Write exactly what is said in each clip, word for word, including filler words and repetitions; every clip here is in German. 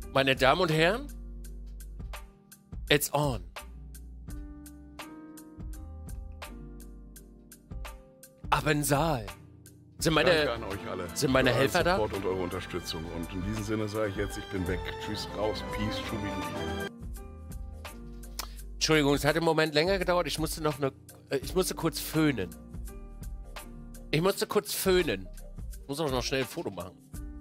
Meine Damen und Herren, it's on. Aber im Saal. Sind meine, Danke an euch alle. sind meine für euren Helfer da? Support und eure Unterstützung. Und in diesem Sinne sage ich jetzt, ich bin weg. Tschüss, raus, peace, schubidubi. Entschuldigung, es hat im Moment länger gedauert. Ich musste noch eine. äh, Ich musste kurz föhnen. Ich musste kurz föhnen. Ich muss auch noch schnell ein Foto machen.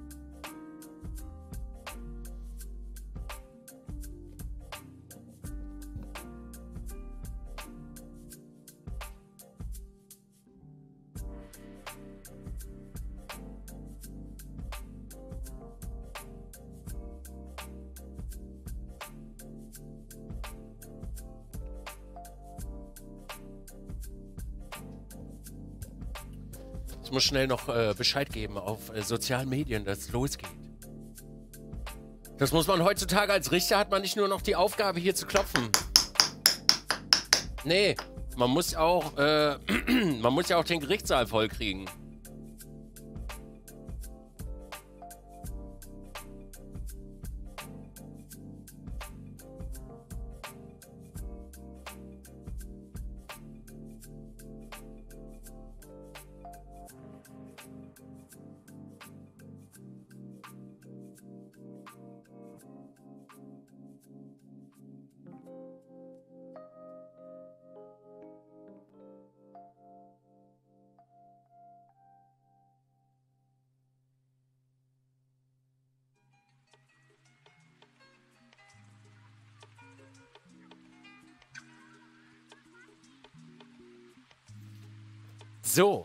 Ich muss schnell noch äh, Bescheid geben auf äh, sozialen Medien, dass es losgeht. Das muss man heutzutage als Richter, hat man nicht nur noch die Aufgabe, hier zu klopfen. Nee, man muss auch, äh, man muss ja auch den Gerichtssaal vollkriegen. So.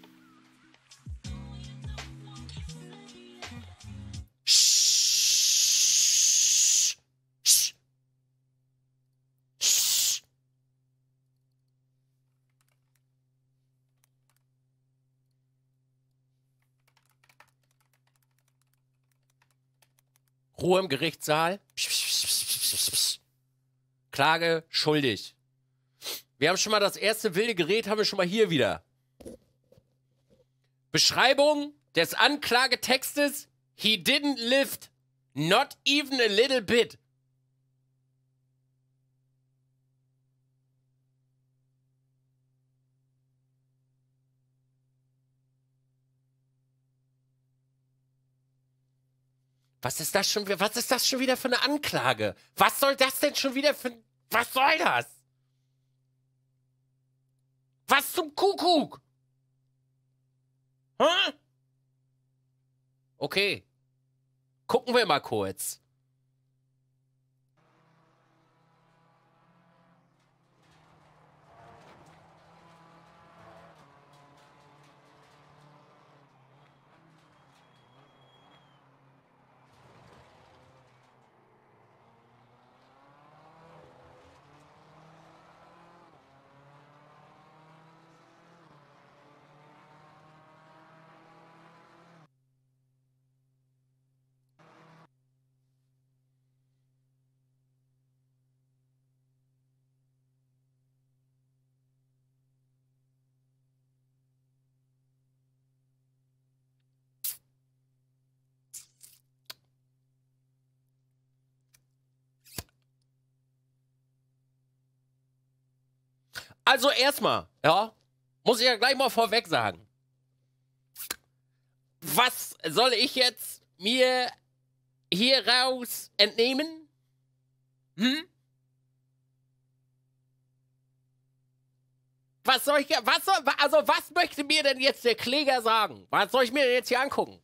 Sch- sch- sch- Ruhe im Gerichtssaal. Klage schuldig. Wir haben schon mal das erste wilde Gerät, haben wir schon mal hier wieder. Beschreibung des Anklagetextes: He didn't lift, not even a little bit. Was ist das schon wieder? Was ist das schon wieder für eine Anklage? Was soll das denn schon wieder für... Was soll das? Was zum Kuckuck? Hä? Okay. Gucken wir mal kurz. Also erstmal, ja, muss ich ja gleich mal vorweg sagen. Was soll ich jetzt mir hier raus entnehmen? Hm? Was soll ich, was soll, also was möchte mir denn jetzt der Kläger sagen? Was soll ich mir jetzt hier angucken?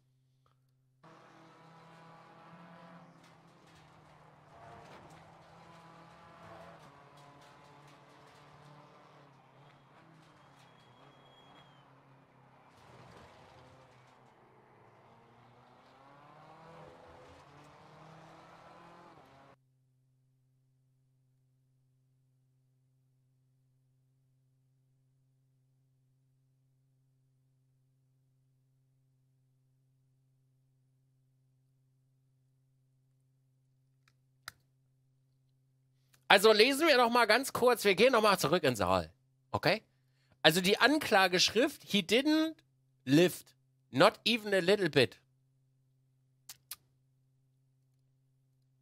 Also lesen wir noch mal ganz kurz, wir gehen noch mal zurück in den Saal, okay? Also die Anklageschrift, he didn't lift, not even a little bit.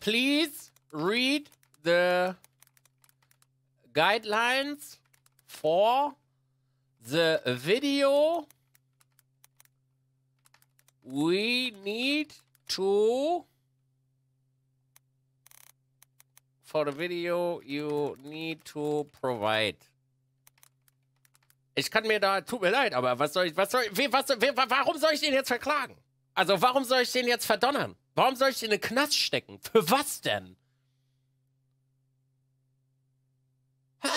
please read the guidelines for the video we need to for the video you need to provide. Ich kann mir da, tut mir leid, aber was soll ich, was soll ich, was, warum soll ich den jetzt verklagen? Also warum soll ich den jetzt verdonnern? Warum soll ich den in den Knast stecken? Für was denn? Hä?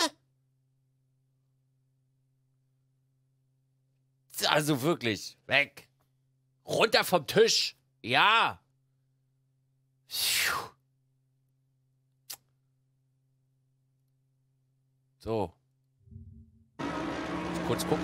Also wirklich, weg. Runter vom Tisch. Ja. So. Kurz gucken.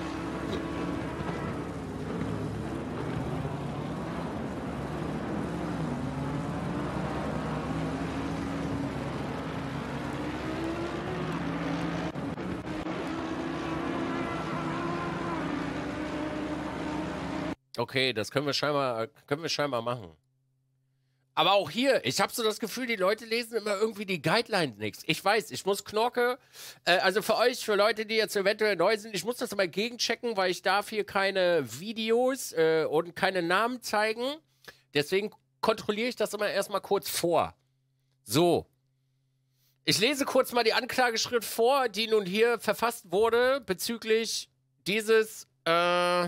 Okay, das können wir scheinbar, können wir scheinbar machen. Aber auch hier, ich habe so das Gefühl, die Leute lesen immer irgendwie die Guidelines nichts. Ich weiß, ich muss Knorke, äh, also für euch, für Leute, die jetzt eventuell neu sind, ich muss das immer gegenchecken, weil ich darf hier keine Videos äh, und keine Namen zeigen. Deswegen kontrolliere ich das immer erstmal kurz vor. So. Ich lese kurz mal die Anklageschrift vor, die nun hier verfasst wurde bezüglich dieses äh,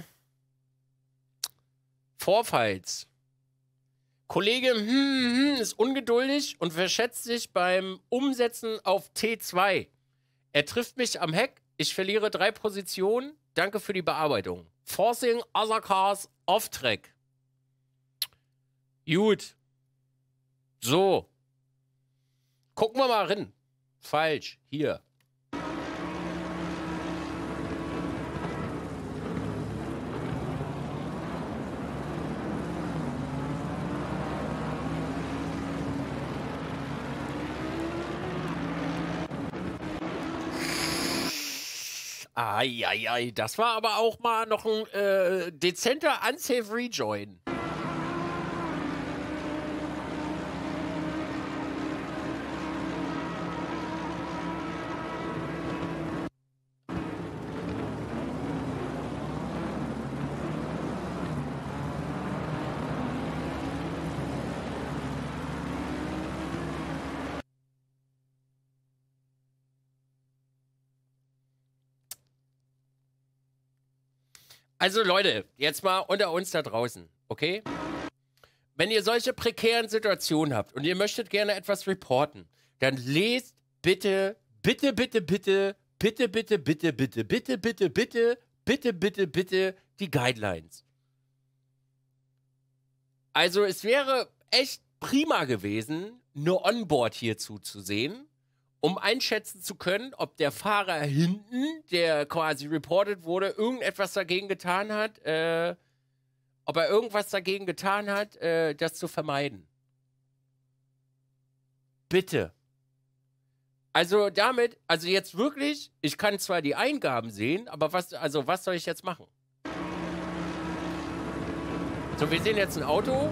Vorfalls. Kollege hm, hm, ist ungeduldig und verschätzt sich beim Umsetzen auf T zwei. Er trifft mich am Heck, ich verliere drei Positionen. Danke für die Bearbeitung. Forcing other cars off track. Gut. So. Gucken wir mal rein. Falsch. Hier. Eieiei, das war aber auch mal noch ein äh, dezenter Unsafe Rejoin. Also Leute, jetzt mal unter uns da draußen, okay? Wenn ihr solche prekären Situationen habt und ihr möchtet gerne etwas reporten, dann lest bitte, bitte, bitte, bitte, bitte, bitte, bitte, bitte, bitte, bitte, bitte, bitte, bitte, bitte die Guidelines. Also es wäre echt prima gewesen, nur Onboard hierzu zu sehen, um einschätzen zu können, ob der Fahrer hinten, der quasi reported wurde, irgendetwas dagegen getan hat, äh, ob er irgendwas dagegen getan hat, äh, das zu vermeiden. Bitte. Also damit, also jetzt wirklich, ich kann zwar die Eingaben sehen, aber was, also was soll ich jetzt machen? So, wir sehen jetzt ein Auto.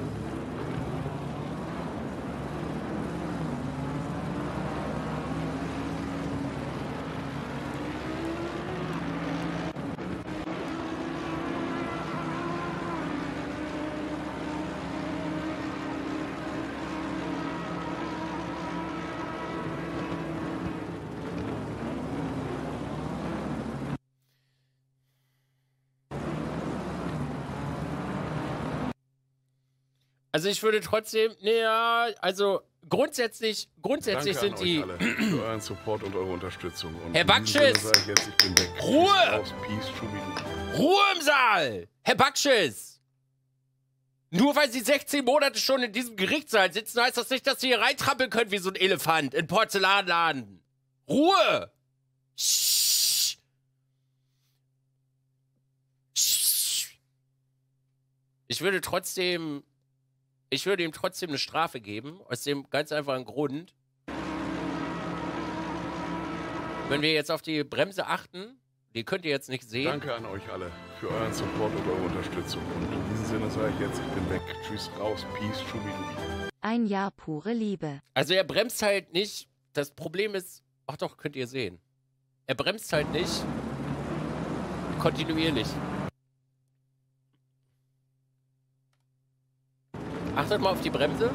Also ich würde trotzdem, naja, also grundsätzlich, grundsätzlich Danke sind an die... euch alle für euren Support und eure Unterstützung. Und Herr in diesem Sinne Backschiss! sage ich jetzt, ich bin weg. Ruhe! Peace raus, Peace, Schubidu. Ruhe im Saal! Herr Backschiss! Nur weil Sie sechzehn Monate schon in diesem Gerichtssaal sitzen, heißt das nicht, dass Sie hier reintrampeln können wie so ein Elefant in Porzellanladen. Ruhe! Sch Sch Ich würde trotzdem... Ich würde ihm trotzdem eine Strafe geben, aus dem ganz einfachen Grund. Wenn wir jetzt auf die Bremse achten, die könnt ihr jetzt nicht sehen. Danke an euch alle für euren Support und eure Unterstützung. Und in diesem Sinne sage ich jetzt, ich bin weg. Tschüss, raus, Peace, Schubidu. Ein Jahr pure Liebe. Also er bremst halt nicht. Das Problem ist, ach doch, könnt ihr sehen. Er bremst halt nicht kontinuierlich. Achtet mal auf die Bremse.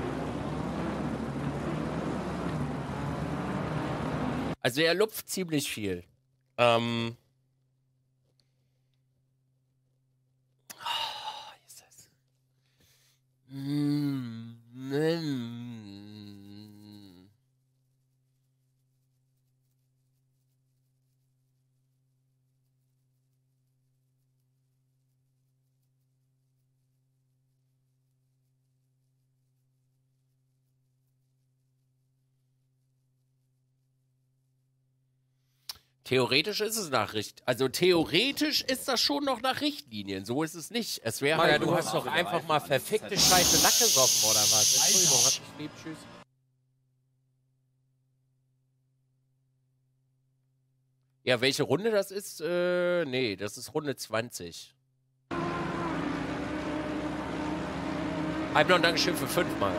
Also er lupft ziemlich viel. Ähm. Oh, ist das. Mm, mm. Theoretisch ist es nach Richt... Also theoretisch ist das schon noch nach Richtlinien. So ist es nicht. Es wäre Maja, halt du nur- hast doch einfach mal verfickte Scheiße Lack gesoffen, oder was? Entschuldigung, hab dich lieb, tschüss. Ja, welche Runde das ist? Äh, nee, das ist Runde zwanzig. Halb noch Dankeschön für fünf Mal.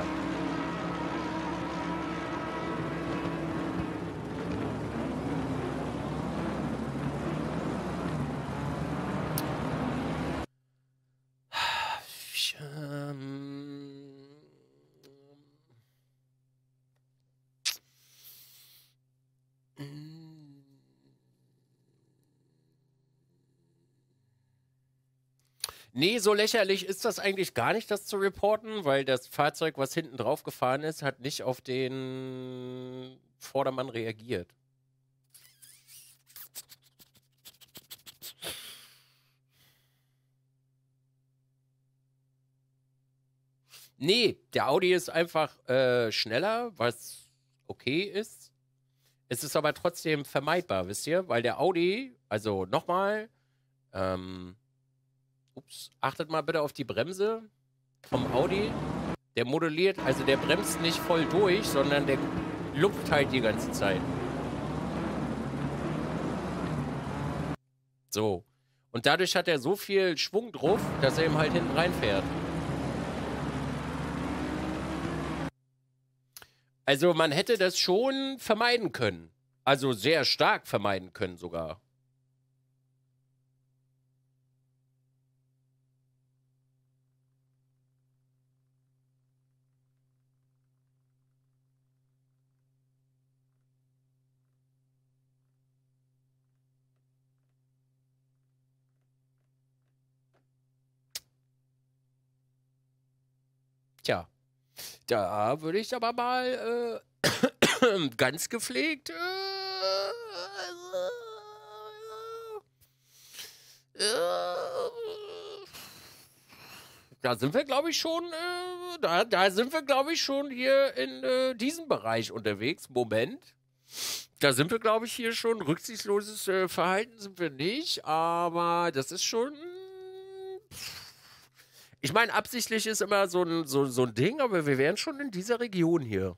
Nee, so lächerlich ist das eigentlich gar nicht, das zu reporten, weil das Fahrzeug, was hinten drauf gefahren ist, hat nicht auf den Vordermann reagiert. Nee, der Audi ist einfach äh, schneller, was okay ist. Es ist aber trotzdem vermeidbar, wisst ihr? Weil der Audi, also nochmal, ähm, ups, achtet mal bitte auf die Bremse vom Audi. Der modelliert, also der bremst nicht voll durch, sondern der lupft halt die ganze Zeit. So. Und dadurch hat er so viel Schwung drauf, dass er ihm halt hinten reinfährt. Also man hätte das schon vermeiden können. Also sehr stark vermeiden können sogar. Tja, da würde ich aber mal äh, ganz gepflegt. Äh, äh, da sind wir, glaube ich, schon. Äh, da, da sind wir, glaube ich, schon hier in äh, diesem Bereich unterwegs. Moment. Da sind wir, glaube ich, hier schon. Rücksichtsloses äh, Verhalten sind wir nicht, aber das ist schon. Ich meine, absichtlich ist immer so ein, so, so ein Ding, aber wir wären schon in dieser Region hier.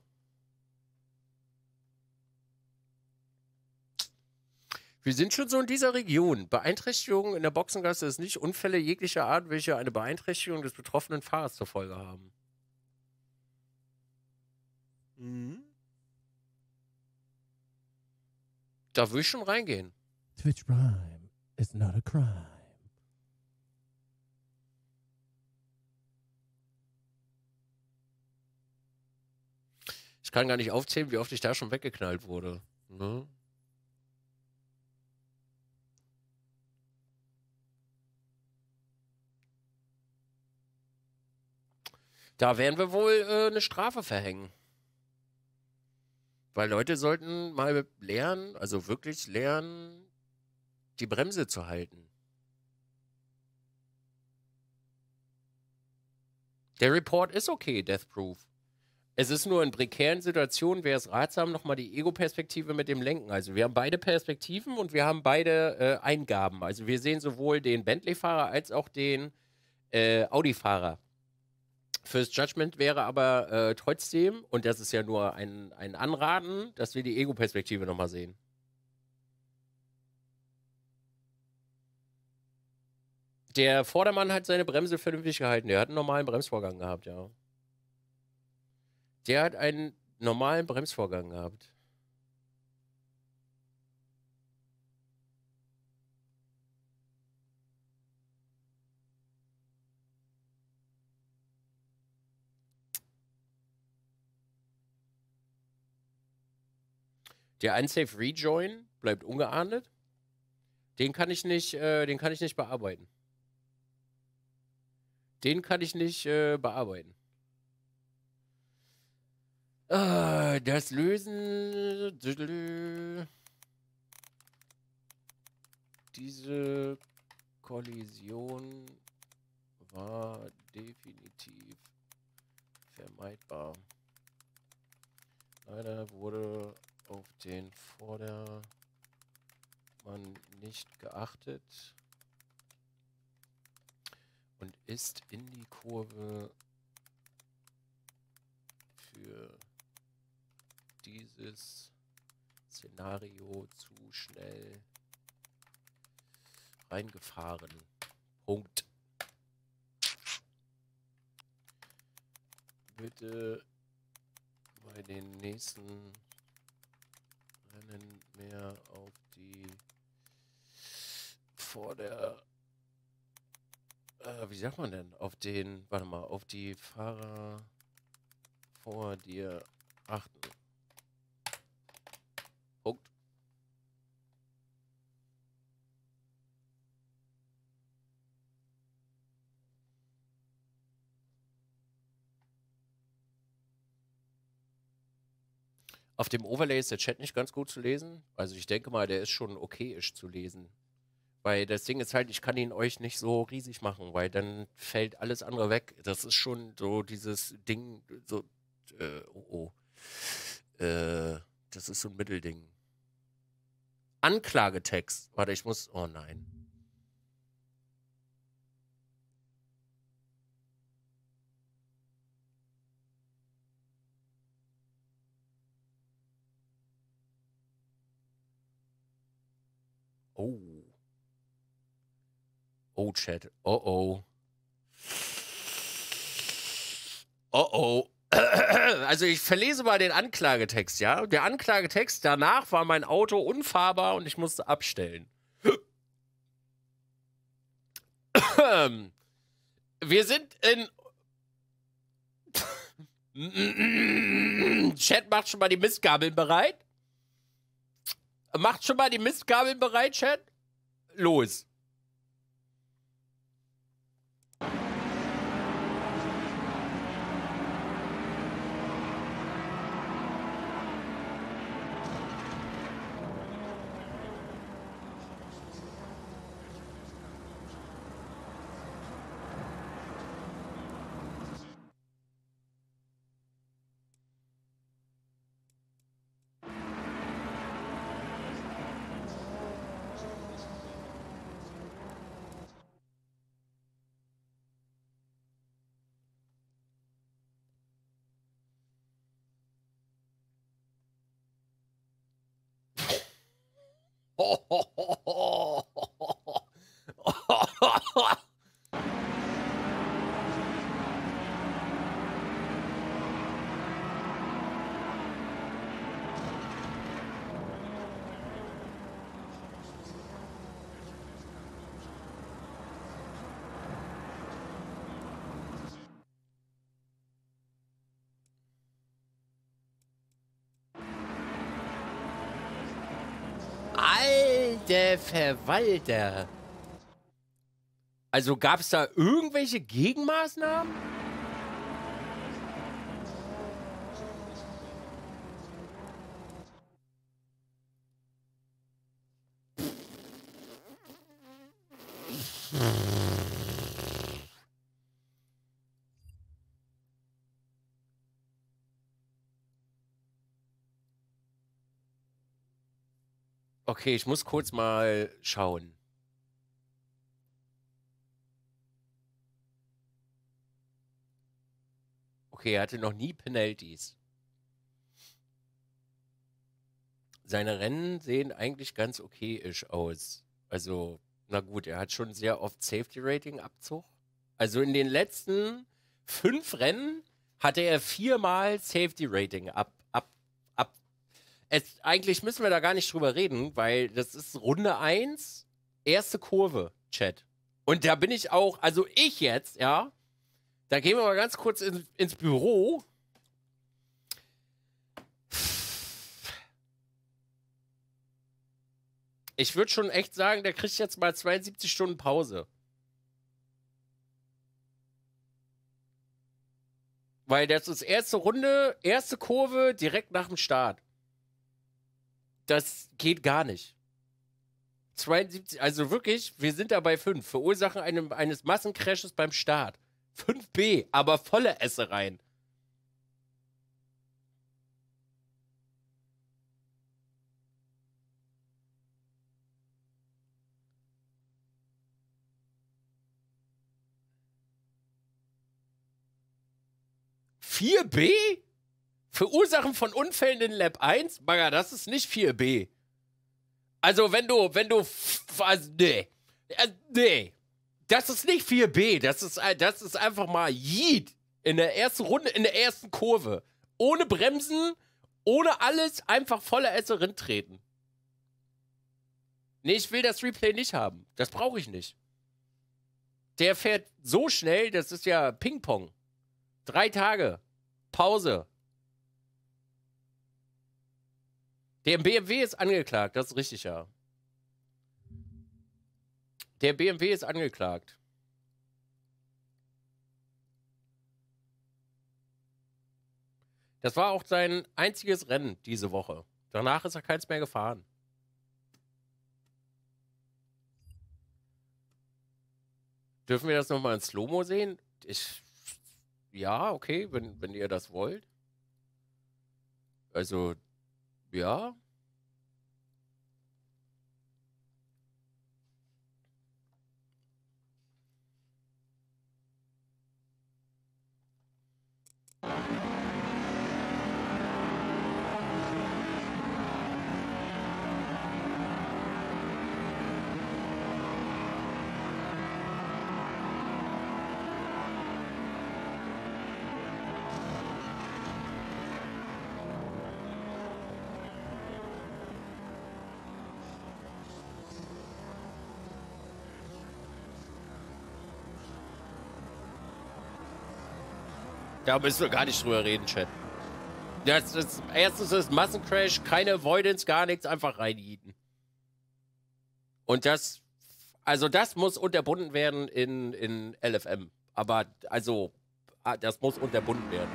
Wir sind schon so in dieser Region. Beeinträchtigungen in der Boxengasse ist nicht Unfälle jeglicher Art, welche eine Beeinträchtigung des betroffenen Fahrers zur Folge haben. Mhm. Da will ich schon reingehen. Twitch Prime is not a crime. Ich kann gar nicht aufzählen, wie oft ich da schon weggeknallt wurde. Ne? Da werden wir wohl äh, eine Strafe verhängen. Weil Leute sollten mal lernen, also wirklich lernen, die Bremse zu halten. Der Report ist okay, Death Proof. Es ist nur in prekären Situationen, wäre es ratsam, nochmal die Ego-Perspektive mit dem Lenken. Also wir haben beide Perspektiven und wir haben beide äh, Eingaben. Also wir sehen sowohl den Bentley-Fahrer als auch den äh, Audi-Fahrer. Fürs Judgment wäre aber äh, trotzdem, und das ist ja nur ein, ein Anraten, dass wir die Ego-Perspektive nochmal sehen. Der Vordermann hat seine Bremse vernünftig gehalten. Der hat einen normalen Bremsvorgang gehabt, ja. Der hat einen normalen Bremsvorgang gehabt. Der Unsafe Rejoin bleibt ungeahndet. Den kann ich nicht, äh, den kann ich nicht bearbeiten. Den kann ich nicht äh, bearbeiten. Ah, das Lösen. Diese Kollision war definitiv vermeidbar. Leider wurde auf den Vordermann nicht geachtet und ist in die Kurve für dieses Szenario zu schnell reingefahren. Punkt. Bitte bei den nächsten Rennen mehr auf die vor der äh, wie sagt man denn? Auf den, warte mal, auf die Fahrer vor dir achten. Punkt. Auf dem Overlay ist der Chat nicht ganz gut zu lesen. Also ich denke mal, der ist schon okayisch zu lesen. Weil das Ding ist halt, ich kann ihn euch nicht so riesig machen, weil dann fällt alles andere weg. Das ist schon so dieses Ding, so, äh, oh, oh. Äh, das ist so ein Mittelding. Anklagetext. Warte, ich muss, oh nein. Oh. Oh, Chat. Oh, oh. Oh, oh. Also ich verlese mal den Anklagetext, ja? Der Anklagetext, danach war mein Auto unfahrbar und ich musste abstellen. Wir sind in... Chat macht schon mal die Mistgabeln bereit. Macht schon mal die Mistgabeln bereit, Chat. Los. Alter Verwalter. Also gab es da irgendwelche Gegenmaßnahmen? Okay, ich muss kurz mal schauen. Okay, er hatte noch nie Penalties. Seine Rennen sehen eigentlich ganz okayisch aus. Also, na gut, er hat schon sehr oft Safety-Rating-Abzug. Also in den letzten fünf Rennen hatte er viermal Safety Rating ab, ab, ab. Es, eigentlich müssen wir da gar nicht drüber reden, weil das ist Runde eins, erste Kurve, Chat. Und da bin ich auch, also ich jetzt, ja, da gehen wir mal ganz kurz in, ins Büro. Ich würde schon echt sagen, der kriegt jetzt mal zweiundsiebzig Stunden Pause. Weil das ist erste Runde, erste Kurve, direkt nach dem Start. Das geht gar nicht. zweiundsiebzig, also wirklich, wir sind da bei fünf. Verursachen einem, eines Massencrashes beim Start. fünf B, aber volle Essereien. vier B? Verursachen von Unfällen in Lab eins? Bagger, das ist nicht vier B. Also, wenn du, wenn du, also, nee. Äh, nee. Das ist nicht vier B. Das ist, das ist einfach mal Yeet. In der ersten Runde, in der ersten Kurve. Ohne Bremsen, ohne alles, einfach voller Esserin treten. Nee, ich will das Replay nicht haben. Das brauche ich nicht. Der fährt so schnell, das ist ja Ping-Pong. Drei Tage. Pause. Der B M W ist angeklagt, das ist richtig, ja. Der B M W ist angeklagt. Das war auch sein einziges Rennen diese Woche. Danach ist er keins mehr gefahren. Dürfen wir das nochmal in Slow-Mo sehen? Ich, ja, okay, wenn, wenn ihr das wollt. Also, ja. Da müssen wir gar nicht drüber reden, Chat. Das ist, erstens ist Massencrash, keine Avoidance, gar nichts, einfach reinhieten. Und das, also das muss unterbunden werden in, in L F M. Aber, also, das muss unterbunden werden.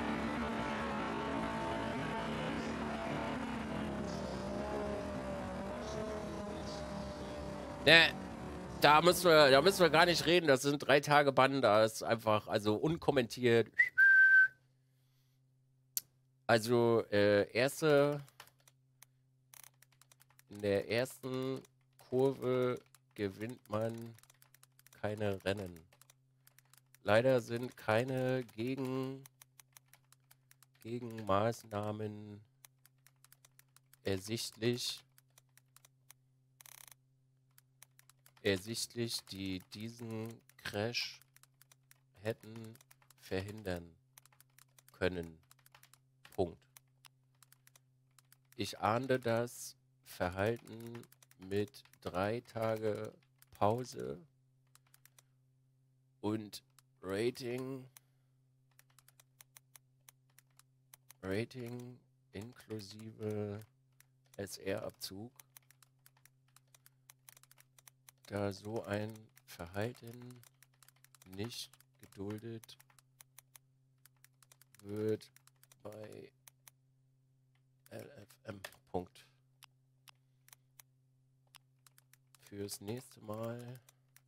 Ne, da müssen wir, da müssen wir gar nicht reden. Das sind drei Tage Bann, da ist einfach, also unkommentiert. Also, äh, erste, in der ersten Kurve gewinnt man keine Rennen. Leider sind keine Gegen, Gegenmaßnahmen ersichtlich, ersichtlich, die diesen Crash hätten verhindern können. Punkt. Ich ahnde das Verhalten mit drei Tage Pause und Rating, Rating inklusive S R-Abzug, da so ein Verhalten nicht geduldet wird bei L F M. Punkt. Fürs nächste Mal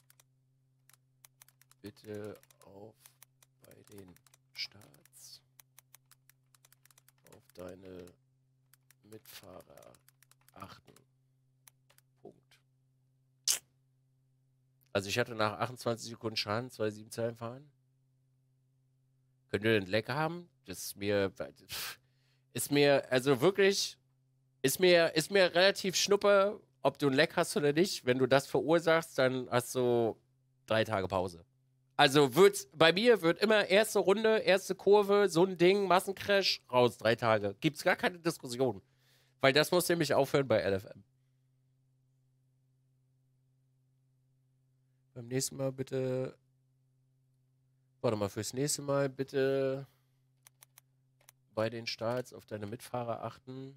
bitte auf bei den Starts auf deine Mitfahrer achten. Punkt. Also ich hatte nach achtundzwanzig Sekunden Schaden zwei Komma sieben Zeilen fahren. Könnt ihr den Leck haben? Das ist mir, ist mir, also wirklich, ist mir, ist mir relativ schnuppe, ob du ein Leck hast oder nicht. Wenn du das verursachst, dann hast du drei Tage Pause. Also wird's, bei mir wird immer erste Runde, erste Kurve, so ein Ding, Massencrash, raus, drei Tage. Gibt's gar keine Diskussion. Weil das muss nämlich aufhören bei L F M. Beim nächsten Mal bitte. Warte mal, fürs nächste Mal bitte bei den Starts auf deine Mitfahrer achten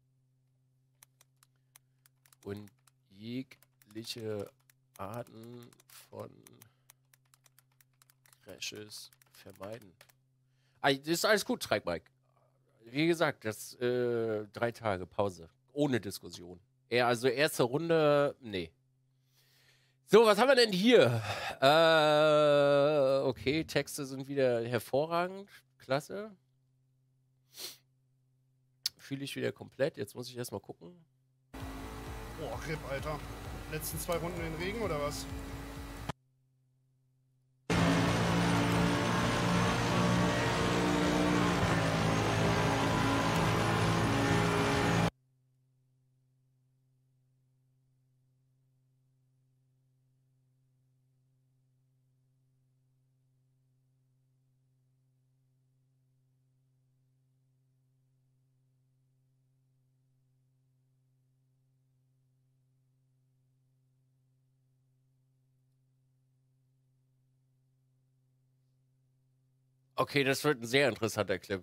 und jegliche Arten von Crashes vermeiden. Ah, das ist alles gut, Treibmike. Wie gesagt, das äh, drei Tage Pause. Ohne Diskussion. Er, also erste Runde, nee. So, was haben wir denn hier? Äh, okay, Texte sind wieder hervorragend. Klasse. Fühle ich wieder komplett. Jetzt muss ich erstmal gucken. Boah, Rip, Alter. Letzten zwei Runden in den Regen oder was? Okay, das wird ein sehr interessanter Clip.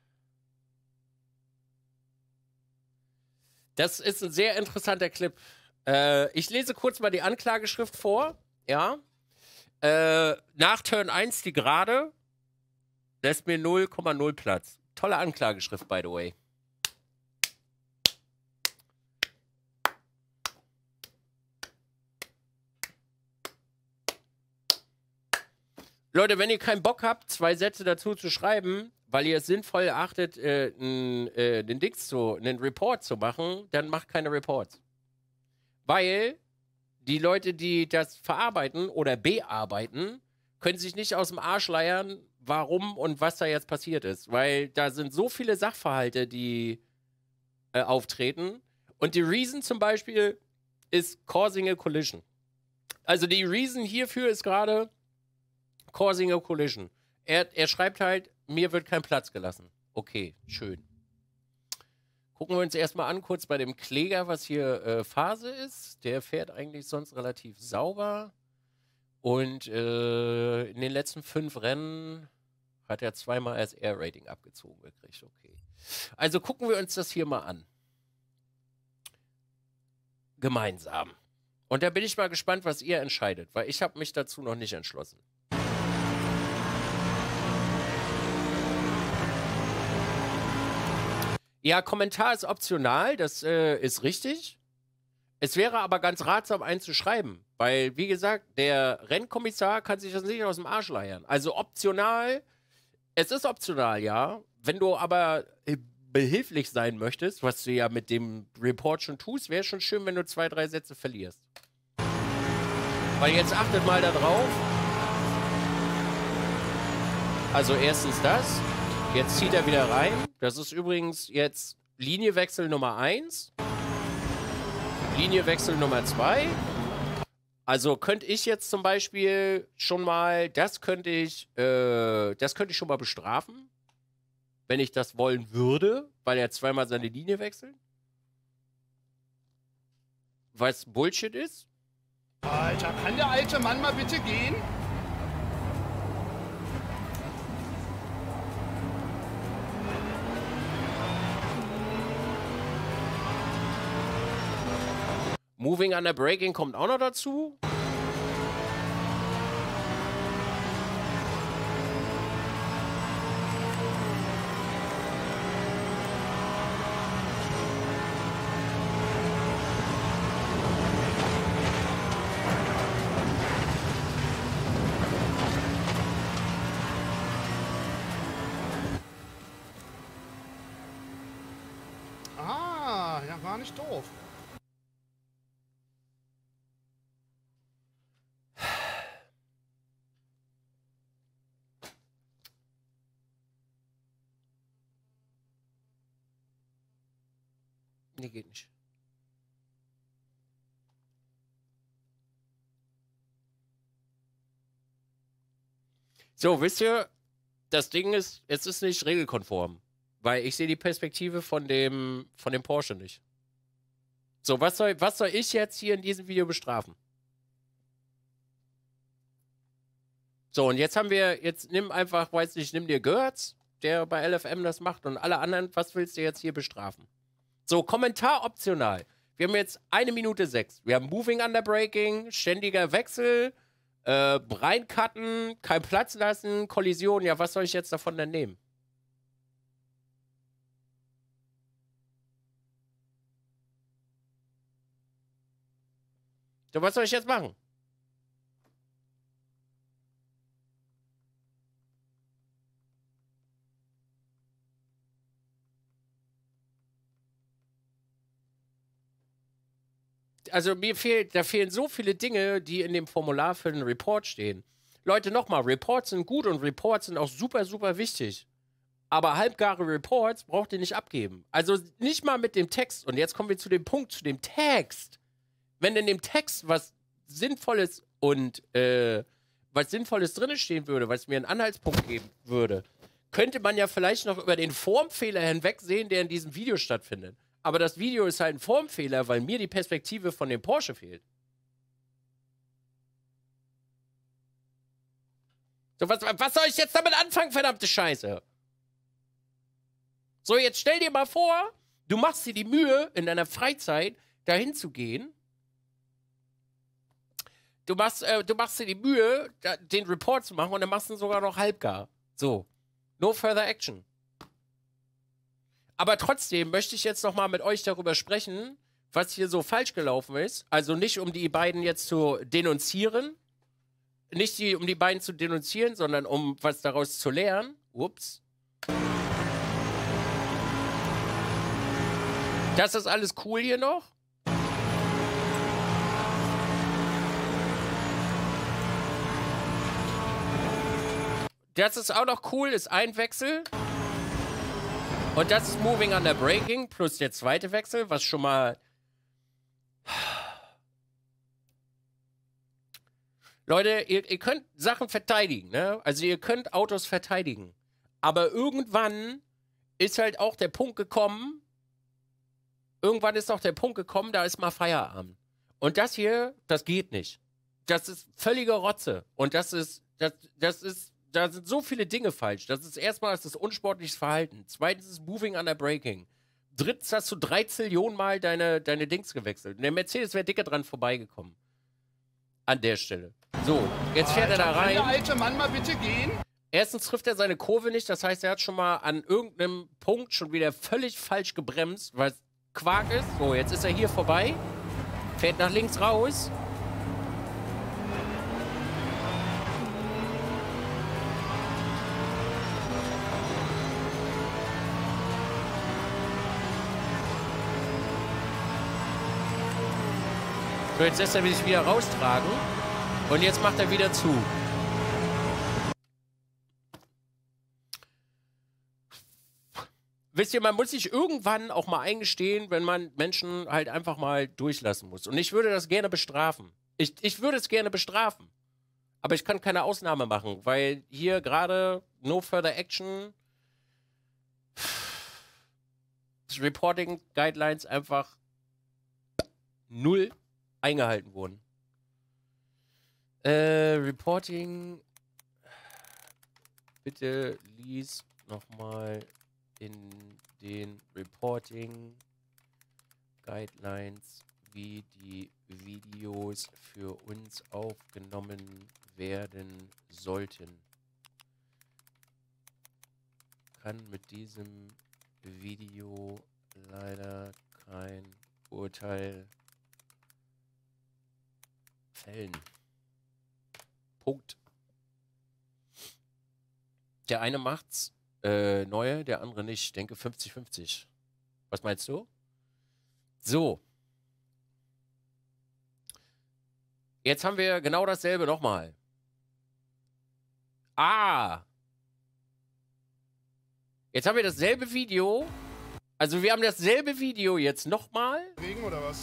Das ist ein sehr interessanter Clip. Äh, ich lese kurz mal die Anklageschrift vor. Ja. Äh, nach Turn eins die Gerade lässt mir null Komma null Platz. Tolle Anklageschrift, by the way. Leute, wenn ihr keinen Bock habt, zwei Sätze dazu zu schreiben, weil ihr es sinnvoll erachtet, äh, n, äh, den Dix zu, einen Report zu machen, dann macht keine Reports. Weil die Leute, die das verarbeiten oder bearbeiten, können sich nicht aus dem Arsch leiern, warum und was da jetzt passiert ist. Weil da sind so viele Sachverhalte, die äh, auftreten. Und die Reason zum Beispiel ist causing a collision. Also die Reason hierfür ist gerade causing a collision. Er, er schreibt halt, mir wird kein Platz gelassen. Okay, schön. Gucken wir uns erstmal an, kurz bei dem Kläger, was hier äh, Phase ist. Der fährt eigentlich sonst relativ sauber. Und äh, in den letzten fünf Rennen hat er zweimal als Air-Rating abgezogen gekriegt. Okay. Also gucken wir uns das hier mal an. Gemeinsam. Und da bin ich mal gespannt, was ihr entscheidet, weil ich habe mich dazu noch nicht entschlossen. Ja, Kommentar ist optional, das äh, ist richtig. Es wäre aber ganz ratsam, einen zu schreiben, weil, wie gesagt, der Rennkommissar kann sich das nicht aus dem Arsch leiern. Also optional, es ist optional, ja. Wenn du aber behilflich sein möchtest, was du ja mit dem Report schon tust, wäre schon schön, wenn du zwei, drei Sätze verlierst. Weil jetzt achtet mal da drauf. Also erstens das. Jetzt zieht er wieder rein. Das ist übrigens jetzt Linienwechsel Nummer eins. Linienwechsel Nummer zwei. Also könnte ich jetzt zum Beispiel schon mal, das könnte ich, äh, das könnte ich schon mal bestrafen, wenn ich das wollen würde, weil er zweimal seine Linie wechselt. Weil es Bullshit ist. Alter, kann der alte Mann mal bitte gehen? Moving under Braking kommt auch noch dazu. Ah, ja, war nicht doof. Nee, geht nicht. So, wisst ihr, das Ding ist, es ist nicht regelkonform. Weil ich sehe die Perspektive von dem, von dem Porsche nicht. So, was soll, was soll ich jetzt hier in diesem Video bestrafen? So, und jetzt haben wir, jetzt nimm einfach, weiß nicht, nimm dir Götz, der bei L F M das macht, und alle anderen, was willst du jetzt hier bestrafen? So, Kommentar optional. Wir haben jetzt eine Minute sechs. Wir haben Moving Under Braking, ständiger Wechsel, äh, reincutten, kein Platz lassen, Kollision. Ja, was soll ich jetzt davon denn nehmen? So, was soll ich jetzt machen? Also mir fehlt, da fehlen so viele Dinge, die in dem Formular für den Report stehen. Leute, nochmal, Reports sind gut und Reports sind auch super, super wichtig. Aber halbgare Reports braucht ihr nicht abgeben. Also nicht mal mit dem Text. Und jetzt kommen wir zu dem Punkt, zu dem Text. Wenn in dem Text was Sinnvolles und äh, was Sinnvolles drin stehen würde, was mir einen Anhaltspunkt geben würde, könnte man ja vielleicht noch über den Formfehler hinwegsehen, der in diesem Video stattfindet. Aber das Video ist halt ein Formfehler, weil mir die Perspektive von dem Porsche fehlt. So, was, was soll ich jetzt damit anfangen, verdammte Scheiße? So, jetzt stell dir mal vor, du machst dir die Mühe, in deiner Freizeit dahin zu gehen. Du machst, äh, du machst dir die Mühe, da, den Report zu machen, und dann machst du ihn sogar noch halbgar. So, no further action. Aber trotzdem möchte ich jetzt noch mal mit euch darüber sprechen, was hier so falsch gelaufen ist. Also nicht, um die beiden jetzt zu denunzieren. Nicht die, um die beiden zu denunzieren, sondern um was daraus zu lernen. Ups. Das ist alles cool hier noch. Das ist auch noch cool, ist ein Wechsel. Und das ist Moving Under Braking plus der zweite Wechsel, was schon mal... Leute, ihr, ihr könnt Sachen verteidigen, ne? Also ihr könnt Autos verteidigen. Aber irgendwann ist halt auch der Punkt gekommen, irgendwann ist auch der Punkt gekommen, da ist mal Feierabend. Und das hier, das geht nicht. Das ist völlige Rotze. Und das ist, das, das ist, da sind so viele Dinge falsch. Das ist erstmal, das ist unsportliches Verhalten. Zweitens ist Moving Under Braking. Drittens hast du drei Zillionen Mal deine, deine Dings gewechselt. Und der Mercedes wäre dicker dran vorbeigekommen. An der Stelle. So, jetzt fährt Alter, er da rein. Kann der alte Mann mal bitte gehen? Erstens trifft er seine Kurve nicht. Das heißt, er hat schon mal an irgendeinem Punkt schon wieder völlig falsch gebremst, weil es Quark ist. So, jetzt ist er hier vorbei. Fährt nach links raus. So, jetzt lässt er sich wieder raustragen. Und jetzt macht er wieder zu. Wisst ihr, man muss sich irgendwann auch mal eingestehen, wenn man Menschen halt einfach mal durchlassen muss. Und ich würde das gerne bestrafen. Ich, ich würde es gerne bestrafen. Aber ich kann keine Ausnahme machen, weil hier gerade no further action Reporting Guidelines einfach null eingehalten wurden. Äh, Reporting. Bitte lies nochmal in den Reporting Guidelines, wie die Videos für uns aufgenommen werden sollten. Kann mit diesem Video leider kein Urteil fällen. Punkt. Der eine macht's äh, neue, der andere nicht. Ich denke fünfzig fünfzig. Was meinst du? So. Jetzt haben wir genau dasselbe nochmal. Ah. Jetzt haben wir dasselbe Video. Also wir haben dasselbe Video jetzt nochmal. Regen oder was?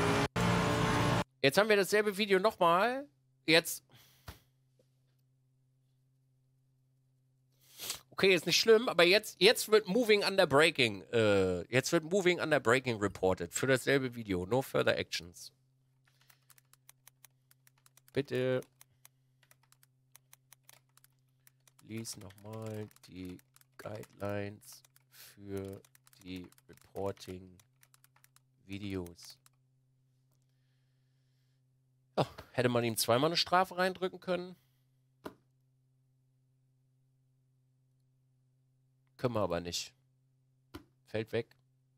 Jetzt haben wir dasselbe Video nochmal. Jetzt. Okay, ist nicht schlimm, aber jetzt, jetzt wird Moving Under Breaking, äh, jetzt wird Moving Under Breaking reported für dasselbe Video. No further actions. Bitte lies nochmal die Guidelines für die Reporting-Videos. Oh, hätte man ihm zweimal eine Strafe reindrücken können? Können wir aber nicht. Fällt weg.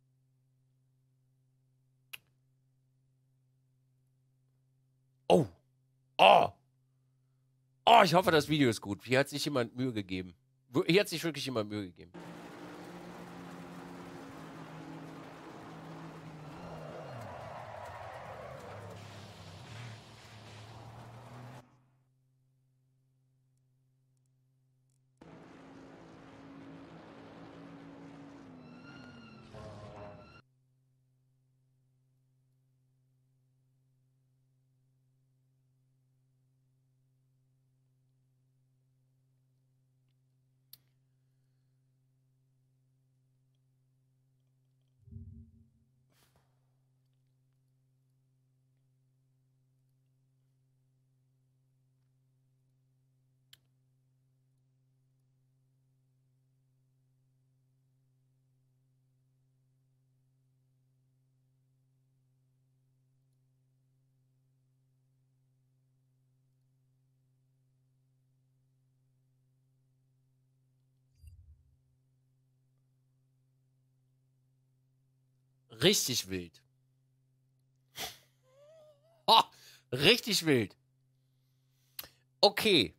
Oh. Oh. Oh, ich hoffe, das Video ist gut. Hier hat sich jemand Mühe gegeben. Hier hat sich wirklich jemand Mühe gegeben. Richtig wild. Oh, richtig wild. Okay.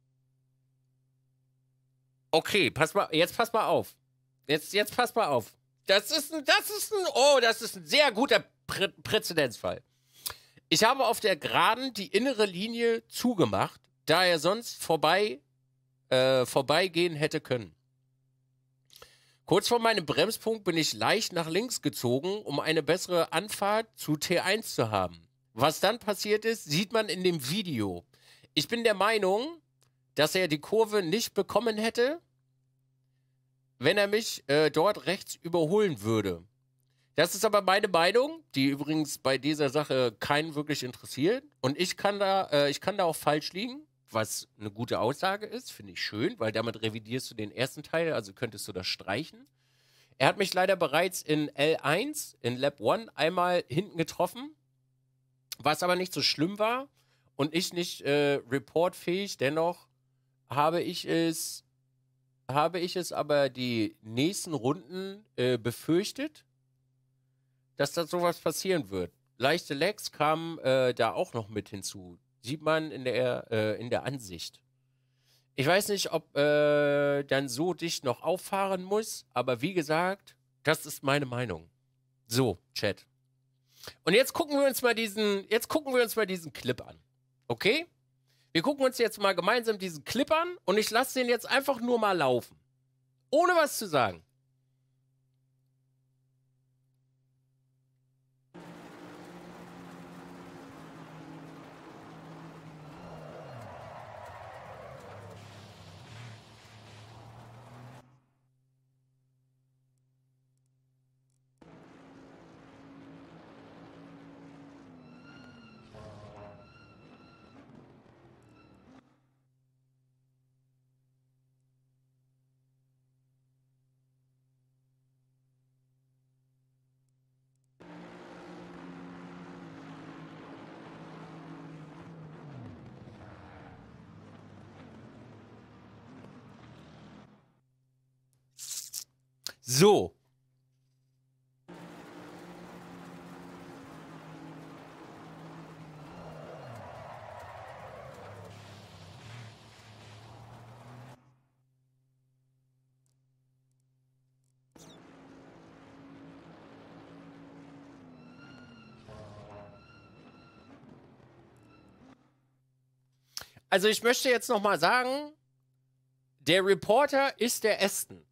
Okay, pass mal, jetzt pass mal auf. Jetzt, jetzt pass mal auf. Das ist ein, das ist ein, oh, das ist ein sehr guter Prä Präzedenzfall. Ich habe auf der Geraden die innere Linie zugemacht, da er sonst vorbei, äh, vorbeigehen hätte können. Kurz vor meinem Bremspunkt bin ich leicht nach links gezogen, um eine bessere Anfahrt zu T eins zu haben. Was dann passiert ist, sieht man in dem Video. Ich bin der Meinung, dass er die Kurve nicht bekommen hätte, wenn er mich äh, dort rechts überholen würde. Das ist aber meine Meinung, die übrigens bei dieser Sache keinen wirklich interessiert. Und ich kann da, äh, ich kann da auch falsch liegen, was eine gute Aussage ist, finde ich schön, weil damit revidierst du den ersten Teil, also könntest du das streichen. Er hat mich leider bereits in L eins, in Lap eins, einmal hinten getroffen, was aber nicht so schlimm war und ich nicht äh, reportfähig. Dennoch habe ich es, habe ich es aber die nächsten Runden äh, befürchtet, dass da sowas passieren wird. Leichte Lags kamen äh, da auch noch mit hinzu. Sieht man in der, äh, in der Ansicht. Ich weiß nicht, ob äh, dann so dicht noch auffahren muss, aber wie gesagt, das ist meine Meinung. So, Chat. Und jetzt gucken wir uns mal diesen, jetzt gucken wir uns mal diesen Clip an. Okay? Wir gucken uns jetzt mal gemeinsam diesen Clip an und ich lasse den jetzt einfach nur mal laufen. Ohne was zu sagen. So. Also ich möchte jetzt noch mal sagen, der Reporter ist der Aston.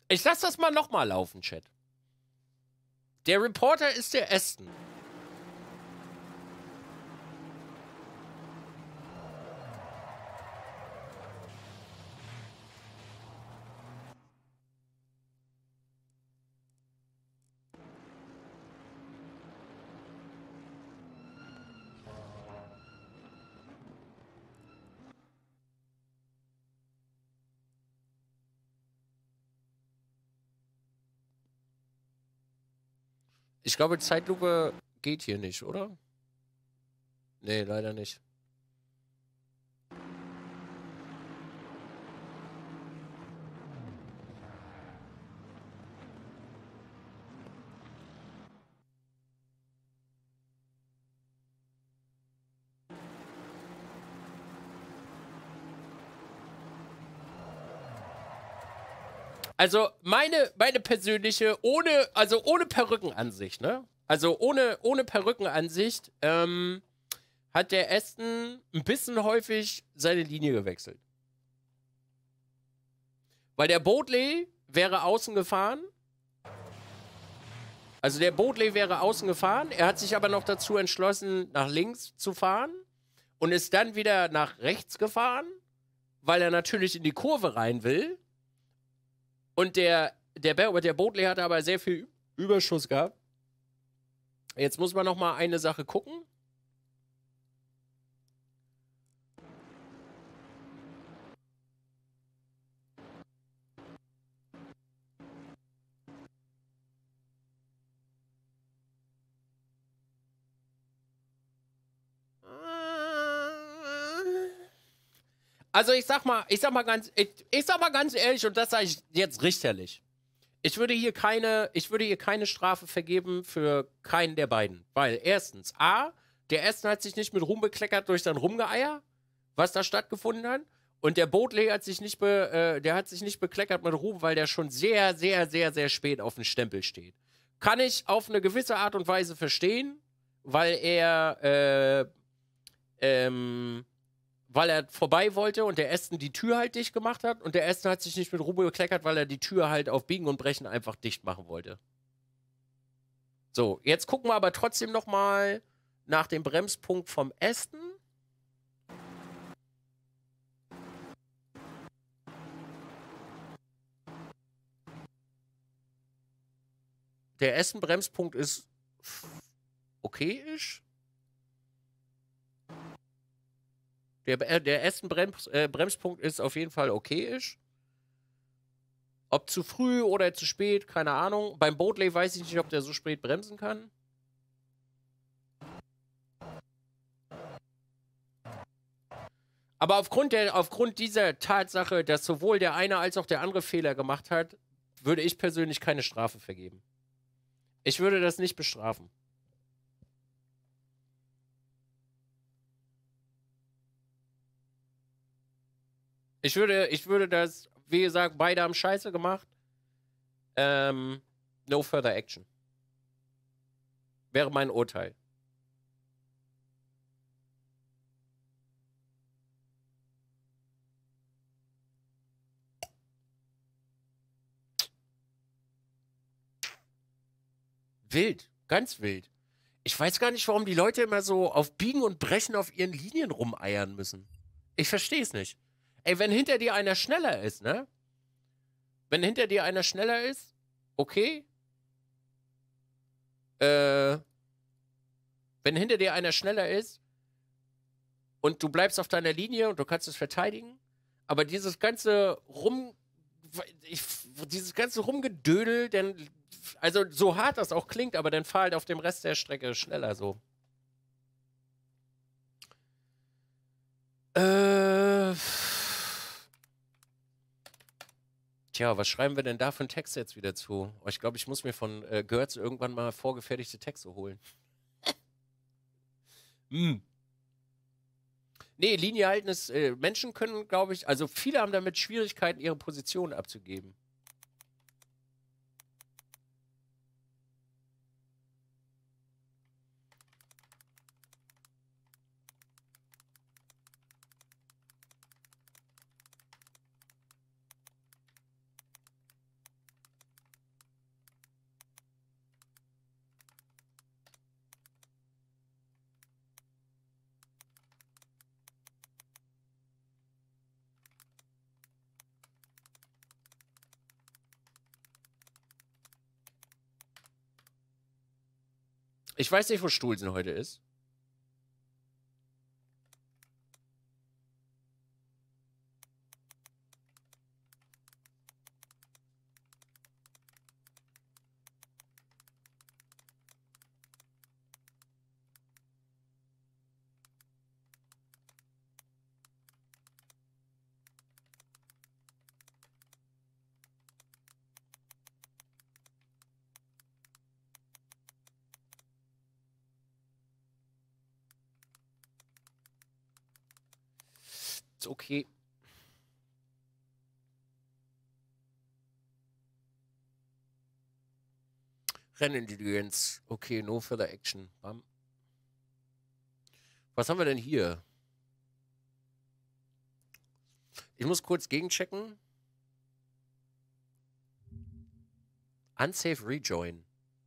Ich lasse das mal nochmal laufen, Chat. Der Reporter ist der Aston. Ich glaube, Zeitlupe geht hier nicht, oder? Nee, leider nicht. Also meine, meine persönliche, ohne, also ohne Perückenansicht, ne? Also ohne, ohne Perückenansicht, ähm, hat der Aston ein bisschen häufig seine Linie gewechselt. Weil der Boatley wäre außen gefahren. Also der Boatley wäre außen gefahren. Er hat sich aber noch dazu entschlossen, nach links zu fahren. Und ist dann wieder nach rechts gefahren, weil er natürlich in die Kurve rein will. Und der, der, der Boatley hatte aber sehr viel Überschuss gehabt. Jetzt muss man noch mal eine Sache gucken. Also ich sag mal, ich sag mal ganz, ich, ich sag mal ganz ehrlich, und das sage ich jetzt richterlich. Ich würde hier keine, ich würde hier keine Strafe vergeben für keinen der beiden. Weil erstens, A, der Aston hat sich nicht mit Ruhm bekleckert durch sein Rumgeeier, was da stattgefunden hat. Und der Boatley hat sich nicht, be, äh, der hat sich nicht bekleckert mit Ruhm, weil der schon sehr, sehr, sehr, sehr spät auf dem Stempel steht. Kann ich auf eine gewisse Art und Weise verstehen, weil er, äh, ähm, weil er vorbei wollte und der Aston die Tür halt dicht gemacht hat und der Aston hat sich nicht mit Ruhe bekleckert, weil er die Tür halt auf Biegen und Brechen einfach dicht machen wollte. So, jetzt gucken wir aber trotzdem noch mal nach dem Bremspunkt vom Aston. Der Aston-Bremspunkt ist okay-isch. Der, der erste Brems, äh, Bremspunkt ist auf jeden Fall okayisch. Ob zu früh oder zu spät, keine Ahnung. Beim Boatley weiß ich nicht, ob der so spät bremsen kann. Aber aufgrund, der, aufgrund dieser Tatsache, dass sowohl der eine als auch der andere Fehler gemacht hat, würde ich persönlich keine Strafe vergeben. Ich würde das nicht bestrafen. Ich würde, ich würde das, wie gesagt, beide haben Scheiße gemacht. Ähm, no further action. Wäre mein Urteil. Wild, ganz wild. Ich weiß gar nicht, warum die Leute immer so auf Biegen und Brechen auf ihren Linien rumeiern müssen. Ich verstehe es nicht. Ey, wenn hinter dir einer schneller ist, ne? Wenn hinter dir einer schneller ist, okay. Äh, wenn hinter dir einer schneller ist und du bleibst auf deiner Linie und du kannst es verteidigen, aber dieses ganze Rum, ich, dieses ganze Rumgedödel, denn, also so hart das auch klingt, aber dann fahr halt auf dem Rest der Strecke schneller so. Äh... Tja, was schreiben wir denn da für einen Text jetzt wieder zu? Oh, ich glaube, ich muss mir von äh, Götz irgendwann mal vorgefertigte Texte holen. hm. Nee, Linie halten ist, äh, Menschen können, glaube ich, also viele haben damit Schwierigkeiten, ihre Position abzugeben. Ich weiß nicht, wo Stulsen heute ist. Ist okay. Rennintelligenz. Okay, no further action. Bam. Was haben wir denn hier? Ich muss kurz gegenchecken. Unsafe Rejoin.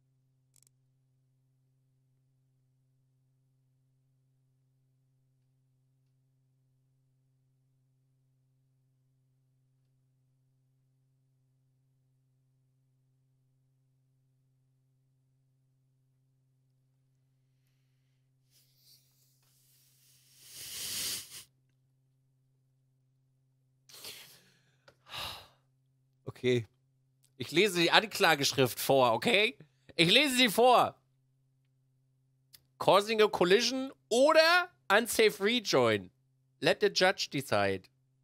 Okay. Ich lese die Anklageschrift vor, okay? Ich lese sie vor. Causing a collision oder unsafe rejoin. Let the judge decide.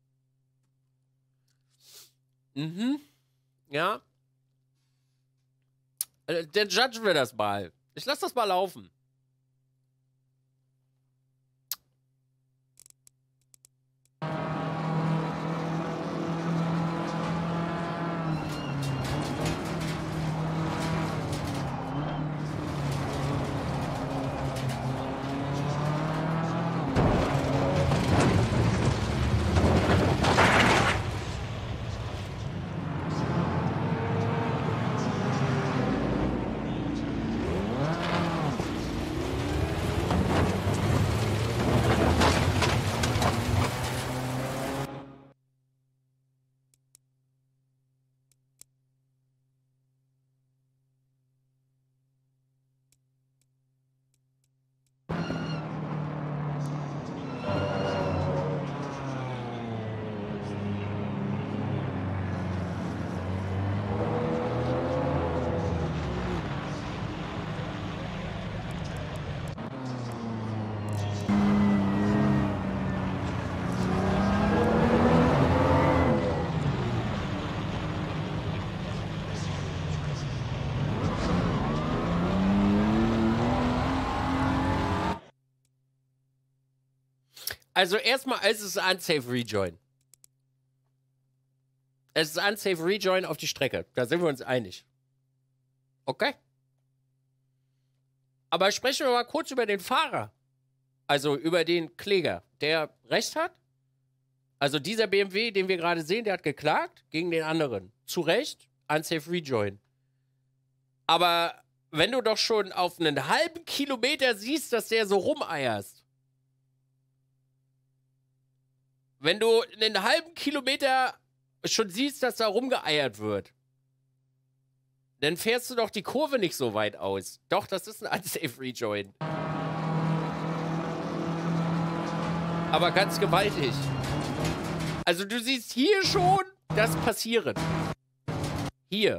Mhm. Ja. Äh, Der Judge will das mal. Ich lasse das mal laufen. Also erstmal, es ist unsafe rejoin. Es ist unsafe rejoin auf die Strecke. Da sind wir uns einig. Okay. Aber sprechen wir mal kurz über den Fahrer. Also über den Kläger, der Recht hat. Also dieser B M W, den wir gerade sehen, der hat geklagt gegen den anderen. Zu Recht, unsafe rejoin. Aber wenn du doch schon auf einen halben Kilometer siehst, dass der so rumeierst, wenn du einen halben Kilometer schon siehst, dass da rumgeeiert wird, dann fährst du doch die Kurve nicht so weit aus. Doch, das ist ein unsafe rejoin. Aber ganz gewaltig. Also du siehst hier schon das passieren. Hier.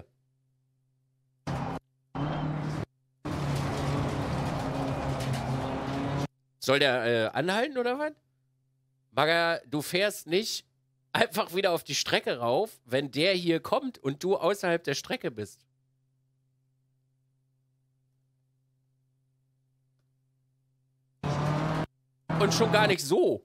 Soll der äh, anhalten oder was? Bagger, du fährst nicht einfach wieder auf die Strecke rauf, wenn der hier kommt und du außerhalb der Strecke bist. Und schon gar nicht so.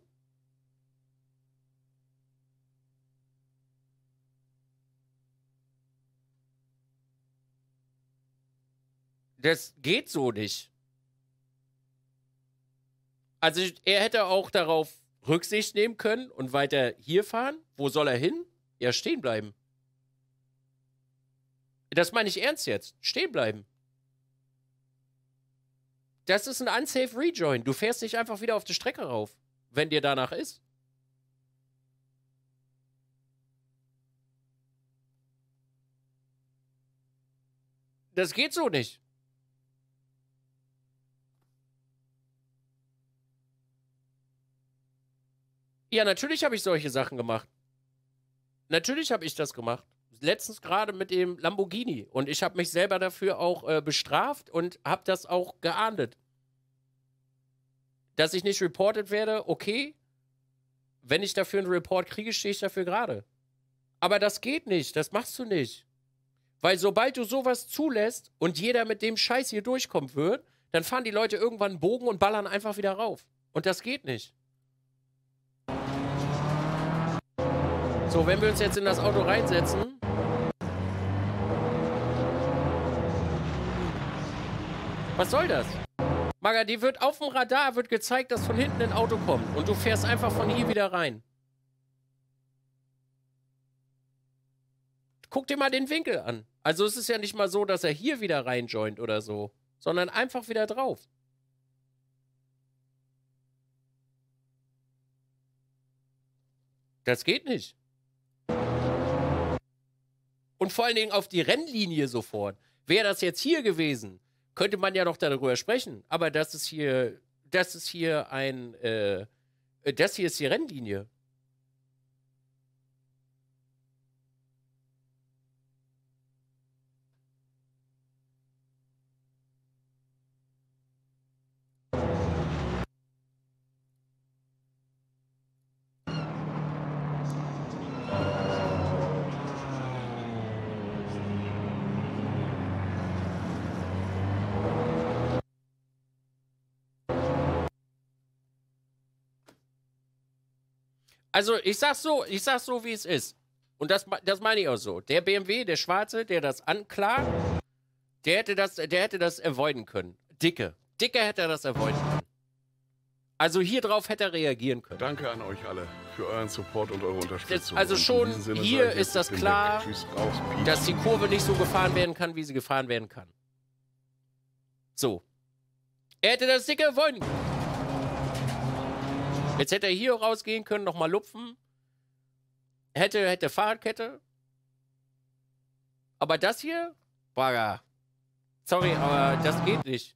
Das geht so nicht. Also er hätte auch darauf Rücksicht nehmen können und weiter hier fahren. Wo soll er hin? Ja, stehen bleiben. Das meine ich ernst jetzt. Stehen bleiben. Das ist ein unsafe rejoin. Du fährst nicht einfach wieder auf die Strecke rauf, wenn dir danach ist. Das geht so nicht. Ja, natürlich habe ich solche Sachen gemacht. Natürlich habe ich das gemacht. Letztens gerade mit dem Lamborghini. Und ich habe mich selber dafür auch äh, bestraft und habe das auch geahndet. Dass ich nicht reported werde, okay. Wenn ich dafür einen Report kriege, stehe ich dafür gerade. Aber das geht nicht. Das machst du nicht. Weil sobald du sowas zulässt und jeder mit dem Scheiß hier durchkommen wird, dann fahren die Leute irgendwann einen Bogen und ballern einfach wieder rauf. Und das geht nicht. So, wenn wir uns jetzt in das Auto reinsetzen. Was soll das? Maga, die wird auf dem Radar wird gezeigt, dass von hinten ein Auto kommt. Und du fährst einfach von hier wieder rein. Guck dir mal den Winkel an. Also es ist ja nicht mal so, dass er hier wieder reinjoint oder so. Sondern einfach wieder drauf. Das geht nicht. Und vor allen Dingen auf die Rennlinie sofort. Wäre das jetzt hier gewesen, könnte man ja noch darüber sprechen. Aber das ist hier, das ist hier ein, äh, das hier ist die Rennlinie. Also, ich sag's so, ich sag's so, wie es ist. Und das, das meine ich auch so. Der B M W, der Schwarze, der das anklagt, der hätte das, der hätte das avoiden können. Dicke. Dicke hätte er das avoiden können. Also hier drauf hätte er reagieren können. Danke an euch alle für euren Support und eure Unterstützung. Das, also schon hier ist das klar, Tschüss, raus, Peace. dass die Kurve nicht so gefahren werden kann, wie sie gefahren werden kann. So. Er hätte das Dicke avoiden können. Jetzt hätte er hier rausgehen können, nochmal lupfen. Hätte, hätte Fahrradkette. Aber das hier? Bagger. Sorry, aber das geht nicht.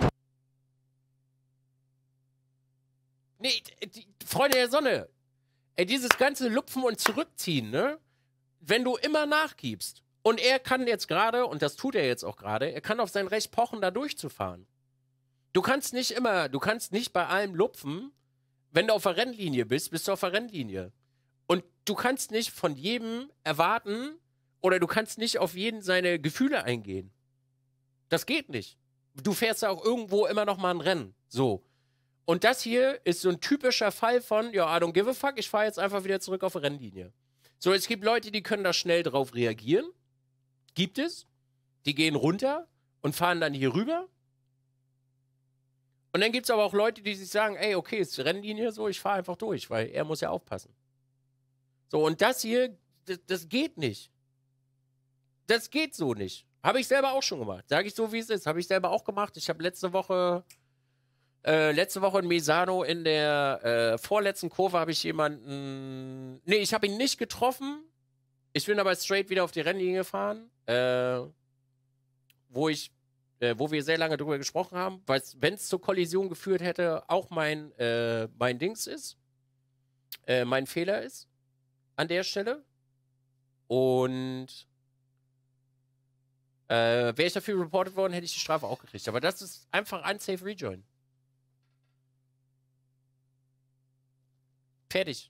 Nee, die, Freunde der Sonne. Ey, dieses ganze Lupfen und Zurückziehen, ne? Wenn du immer nachgibst. Und er kann jetzt gerade, und das tut er jetzt auch gerade, er kann auf sein Recht pochen, da durchzufahren. Du kannst nicht immer, du kannst nicht bei allem lupfen. Wenn du auf der Rennlinie bist, bist du auf der Rennlinie. Und du kannst nicht von jedem erwarten oder du kannst nicht auf jeden seine Gefühle eingehen. Das geht nicht. Du fährst ja auch irgendwo immer noch mal ein Rennen. So. Und das hier ist so ein typischer Fall von, ja, I don't give a fuck, ich fahre jetzt einfach wieder zurück auf die Rennlinie. So, es gibt Leute, die können da schnell drauf reagieren. Gibt es. Die gehen runter und fahren dann hier rüber. Und dann gibt es aber auch Leute, die sich sagen, ey, okay, ist Rennlinie so, ich fahre einfach durch, weil er muss ja aufpassen. So, und das hier, das, das geht nicht. Das geht so nicht. Habe ich selber auch schon gemacht. Sage ich so, wie es ist. Habe ich selber auch gemacht. Ich habe letzte Woche, äh, letzte Woche in Misano in der äh, vorletzten Kurve habe ich jemanden, nee, ich habe ihn nicht getroffen. Ich bin aber straight wieder auf die Rennlinie gefahren, äh, wo ich wo wir sehr lange drüber gesprochen haben, weil wenn es zur Kollision geführt hätte, auch mein, äh, mein Dings ist, äh, mein Fehler ist an der Stelle. Und äh, wäre ich dafür reported worden, hätte ich die Strafe auch gekriegt. Aber das ist einfach unsafe Rejoin. Fertig.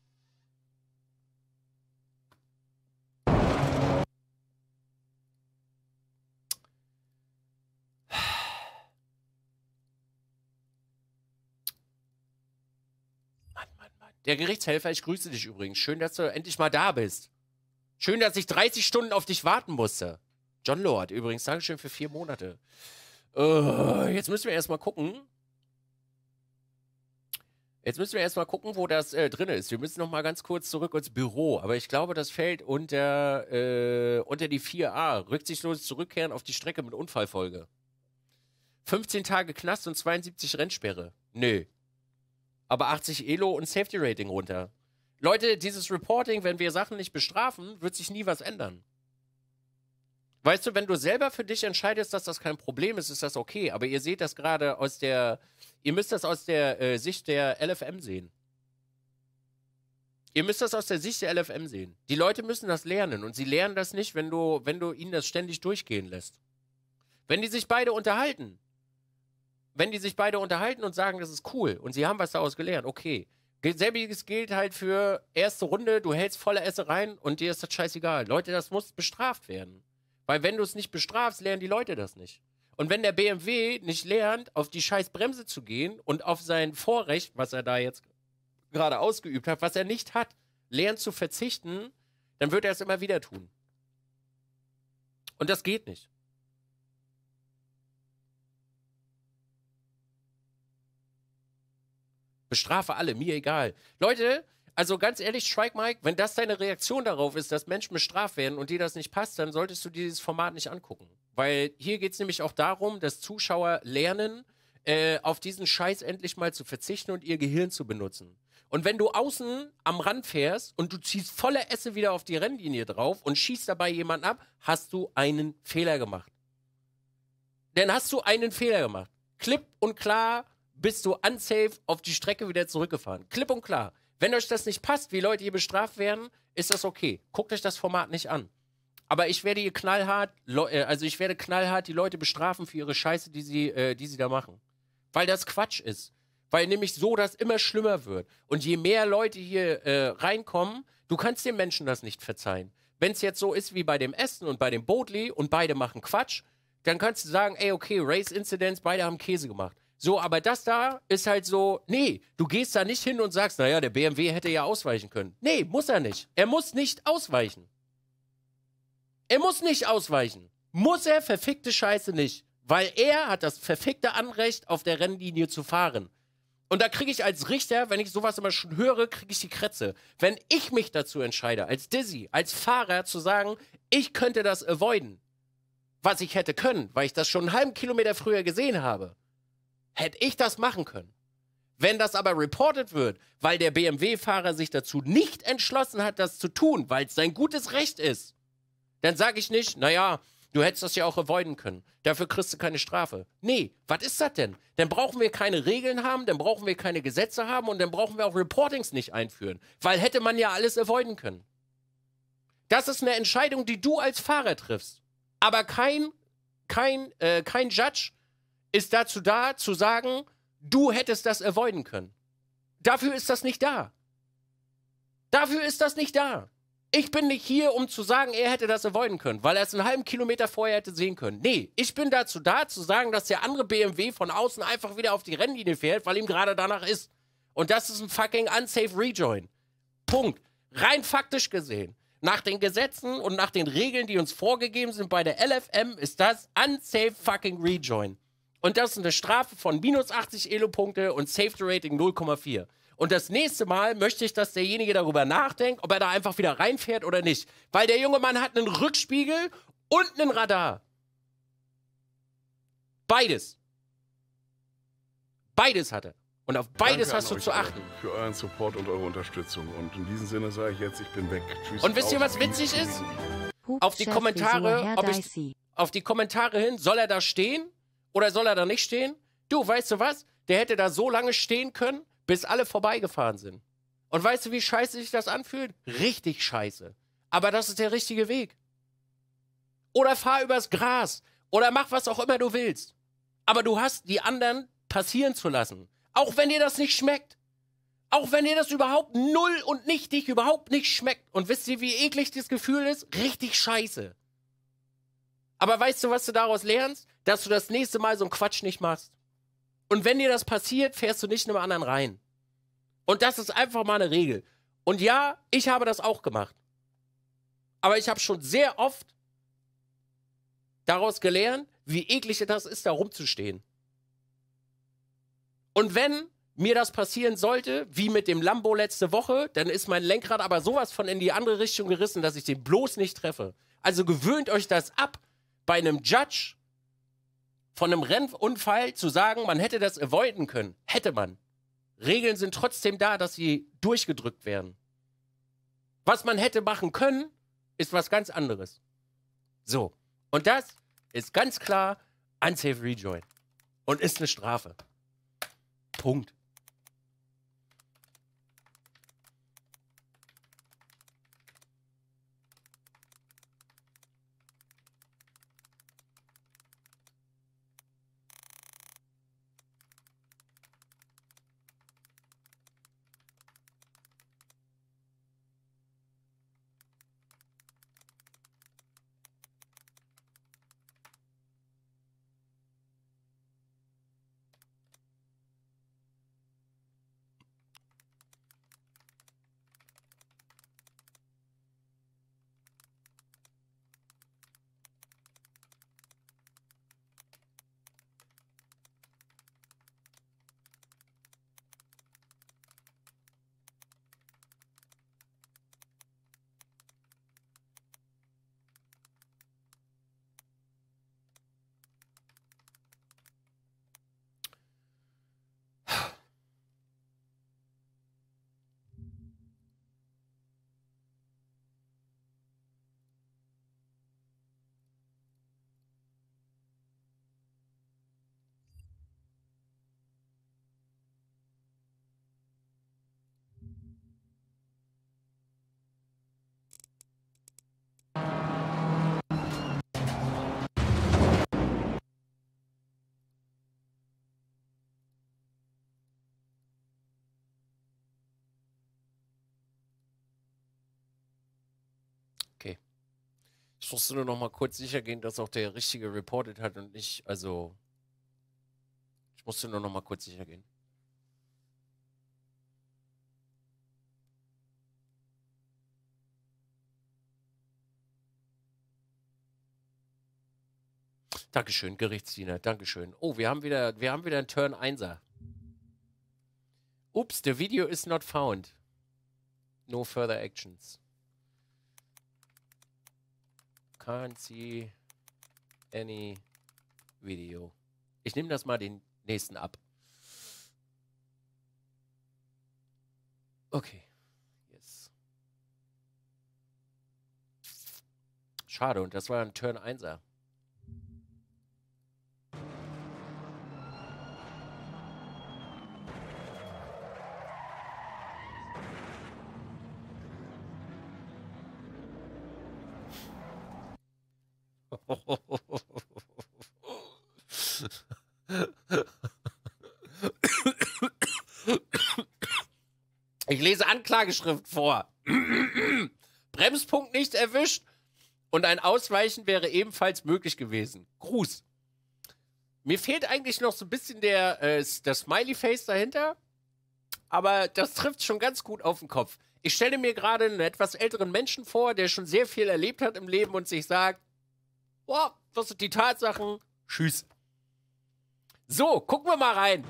Der Gerichtshelfer, ich grüße dich übrigens. Schön, dass du endlich mal da bist. Schön, dass ich dreißig Stunden auf dich warten musste. John Lord, übrigens, Dankeschön für vier Monate. Uh, jetzt müssen wir erstmal gucken. Jetzt müssen wir erstmal gucken, wo das äh, drin ist. Wir müssen noch mal ganz kurz zurück ins Büro. Aber ich glaube, das fällt unter, äh, unter die vier a. Rücksichtsloses Zurückkehren auf die Strecke mit Unfallfolge. fünfzehn Tage Knast und zweiundsiebzig Rennsperre. Nö. Aber achtzig Elo und Safety Rating runter. Leute, dieses Reporting, wenn wir Sachen nicht bestrafen, wird sich nie was ändern. Weißt du, wenn du selber für dich entscheidest, dass das kein Problem ist, ist das okay. Aber ihr seht das gerade aus der, ihr müsst das aus der äh, Sicht der L F M sehen. Ihr müsst das aus der Sicht der L F M sehen. Die Leute müssen das lernen und sie lernen das nicht, wenn du, wenn du ihnen das ständig durchgehen lässt. Wenn die sich beide unterhalten, wenn die sich beide unterhalten und sagen, das ist cool und sie haben was daraus gelernt, okay. Selbiges gilt halt für erste Runde, du hältst volle Esse rein und dir ist das scheißegal. Leute, das muss bestraft werden. Weil wenn du es nicht bestrafst, lernen die Leute das nicht. Und wenn der B M W nicht lernt, auf die scheiß Bremse zu gehen und auf sein Vorrecht, was er da jetzt gerade ausgeübt hat, was er nicht hat, lernt zu verzichten, dann wird er es immer wieder tun. Und das geht nicht. Bestrafe alle, mir egal. Leute, also ganz ehrlich, Strike Mike, wenn das deine Reaktion darauf ist, dass Menschen bestraft werden und dir das nicht passt, dann solltest du dieses Format nicht angucken. Weil hier geht es nämlich auch darum, dass Zuschauer lernen, äh, auf diesen Scheiß endlich mal zu verzichten und ihr Gehirn zu benutzen. Und wenn du außen am Rand fährst und du ziehst volle Esse wieder auf die Rennlinie drauf und schießt dabei jemanden ab, hast du einen Fehler gemacht. Dann hast du einen Fehler gemacht. Klipp und klar bist du unsafe auf die Strecke wieder zurückgefahren. Klipp und klar. Wenn euch das nicht passt, wie Leute hier bestraft werden, ist das okay. Guckt euch das Format nicht an. Aber ich werde hier knallhart, also ich werde knallhart die Leute bestrafen für ihre Scheiße, die sie, äh, die sie da machen. Weil das Quatsch ist. Weil nämlich so das immer schlimmer wird. Und je mehr Leute hier äh, reinkommen, du kannst den Menschen das nicht verzeihen. Wenn es jetzt so ist wie bei dem Essen und bei dem Boatly und beide machen Quatsch, dann kannst du sagen, ey, okay, Race Incidents, beide haben Käse gemacht. So, aber das da ist halt so, nee, du gehst da nicht hin und sagst, naja, der B M W hätte ja ausweichen können. Nee, muss er nicht. Er muss nicht ausweichen. Er muss nicht ausweichen. Muss er verfickte Scheiße nicht. Weil er hat das verfickte Anrecht, auf der Rennlinie zu fahren. Und da kriege ich als Richter, wenn ich sowas immer schon höre, kriege ich die Krätze. Wenn ich mich dazu entscheide, als Dizzy, als Fahrer zu sagen, ich könnte das avoiden, was ich hätte können, weil ich das schon einen halben Kilometer früher gesehen habe, hätte ich das machen können. Wenn das aber reported wird, weil der B M W-Fahrer sich dazu nicht entschlossen hat, das zu tun, weil es sein gutes Recht ist, dann sage ich nicht, naja, du hättest das ja auch avoiden können. Dafür kriegst du keine Strafe. Nee, was ist das denn? Dann brauchen wir keine Regeln haben, dann brauchen wir keine Gesetze haben und dann brauchen wir auch Reportings nicht einführen. Weil hätte man ja alles avoiden können. Das ist eine Entscheidung, die du als Fahrer triffst. Aber kein, kein, äh, kein Judge ist dazu da, zu sagen, du hättest das avoiden können. Dafür ist das nicht da. Dafür ist das nicht da. Ich bin nicht hier, um zu sagen, er hätte das avoiden können, weil er es einen halben Kilometer vorher hätte sehen können. Nee, ich bin dazu da, zu sagen, dass der andere B M W von außen einfach wieder auf die Rennlinie fährt, weil ihm gerade danach ist. Und das ist ein fucking unsafe Rejoin. Punkt. Rein faktisch gesehen. Nach den Gesetzen und nach den Regeln, die uns vorgegeben sind bei der L F M, ist das unsafe fucking Rejoin. Und das ist eine Strafe von minus achtzig Elo-Punkte und Safety Rating null Komma vier. Und das nächste Mal möchte ich, dass derjenige darüber nachdenkt, ob er da einfach wieder reinfährt oder nicht. Weil der junge Mann hat einen Rückspiegel und einen Radar. Beides. Beides hat er. Und auf beides Danke hast du euch zu achten. Für euren Support und eure Unterstützung. Und in diesem Sinne sage ich jetzt, ich bin weg. Tschüss. Und wisst ihr, was witzig ist? Auf die Kommentare, ob ich, auf die Kommentare hin, soll er da stehen oder soll er da nicht stehen? Du, weißt du was? Der hätte da so lange stehen können, bis alle vorbeigefahren sind. Und weißt du, wie scheiße sich das anfühlt? Richtig scheiße. Aber das ist der richtige Weg. Oder fahr übers Gras. Oder mach was auch immer du willst. Aber du hast die anderen passieren zu lassen. Auch wenn dir das nicht schmeckt. Auch wenn dir das überhaupt null und nichtig überhaupt nicht schmeckt. Und wisst ihr, wie eklig das Gefühl ist? Richtig scheiße. Aber weißt du, was du daraus lernst? Dass du das nächste Mal so einen Quatsch nicht machst. Und wenn dir das passiert, fährst du nicht in einem anderen rein. Und das ist einfach mal eine Regel. Und ja, ich habe das auch gemacht. Aber ich habe schon sehr oft daraus gelernt, wie eklig das ist, da rumzustehen. Und wenn mir das passieren sollte, wie mit dem Lambo letzte Woche, dann ist mein Lenkrad aber sowas von in die andere Richtung gerissen, dass ich den bloß nicht treffe. Also gewöhnt euch das ab, bei einem Judge von einem Rennunfall zu sagen, man hätte das avoiden können. Hätte man. Regeln sind trotzdem da, dass sie durchgedrückt werden. Was man hätte machen können, ist was ganz anderes. So. Und das ist ganz klar unsafe Rejoin. Und ist eine Strafe. Punkt. Ich musste nur noch mal kurz sicher gehen, dass auch der Richtige reported hat und nicht, also... Ich musste nur noch mal kurz sicher gehen. Dankeschön, Gerichtsdiener, Dankeschön. Oh, wir haben wieder, wir haben wieder einen Turn Einser. Ups, the video is not found. No further actions. Can't see any video. Ich nehme das mal den nächsten ab. Okay. Yes. Schade, und das war ein Turn Einser. Ich lese Anklageschrift vor. Bremspunkt nicht erwischt und ein Ausweichen wäre ebenfalls möglich gewesen. Gruß. Mir fehlt eigentlich noch so ein bisschen der, äh, das Smiley-Face dahinter, aber das trifft schon ganz gut auf den Kopf. Ich stelle mir gerade einen etwas älteren Menschen vor, der schon sehr viel erlebt hat im Leben und sich sagt, boah, was sind die Tatsachen? Tschüss. So, gucken wir mal rein.